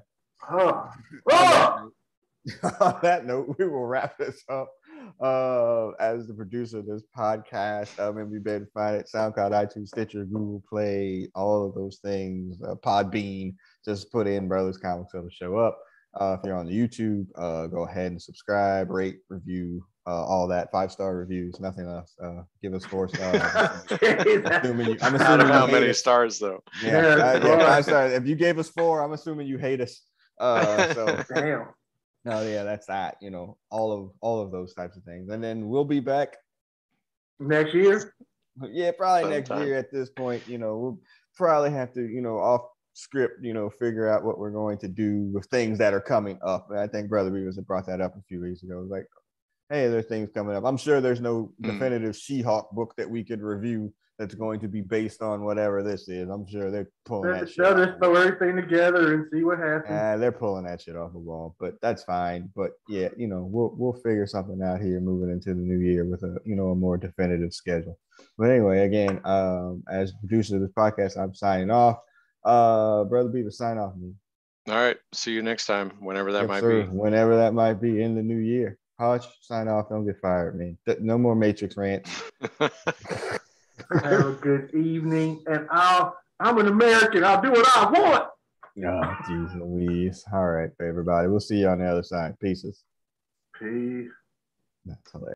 On that note, we will wrap this up. As the producer of this podcast, and you'll be able to find it SoundCloud, iTunes, Stitcher, Google Play, all of those things. Podbean, just put in Brothers Comics, it'll show up. If you're on the YouTube, go ahead and subscribe, rate, review, all that. 5-star reviews, nothing else. Give us 4 stars. I'm assuming how many stars though. Yeah, 5 stars. If you gave us 4, I'm assuming you hate us. So damn. No, yeah, that's that. All of those types of things, and then we'll be back next year. Yeah, probably next year at this point. We'll probably have to, off script, figure out what we're going to do with things that are coming up. And I think Brother Beavers had brought that up a few weeks ago. It was like, hey, there's things coming up. I'm sure there's no definitive She-Hulk book that we could review that's going to be based on whatever this is. I'm sure they're pulling that shit. They'll just throw everything together and see what happens. They're pulling that shit off the wall, but that's fine. But yeah, we'll figure something out here moving into the new year with a a more definitive schedule. But anyway, again, as producer of this podcast, I'm signing off. Brother Beaver, sign off me. All right. See you next time, whenever that might be. Whenever that might be in the new year. Hutch, sign off. Don't get fired, man. No more Matrix rants. Have a good evening, and I'm an American. I'll do what I want. Oh, geez Louise. All right, everybody. We'll see you on the other side. Peace. Peace. That's hilarious.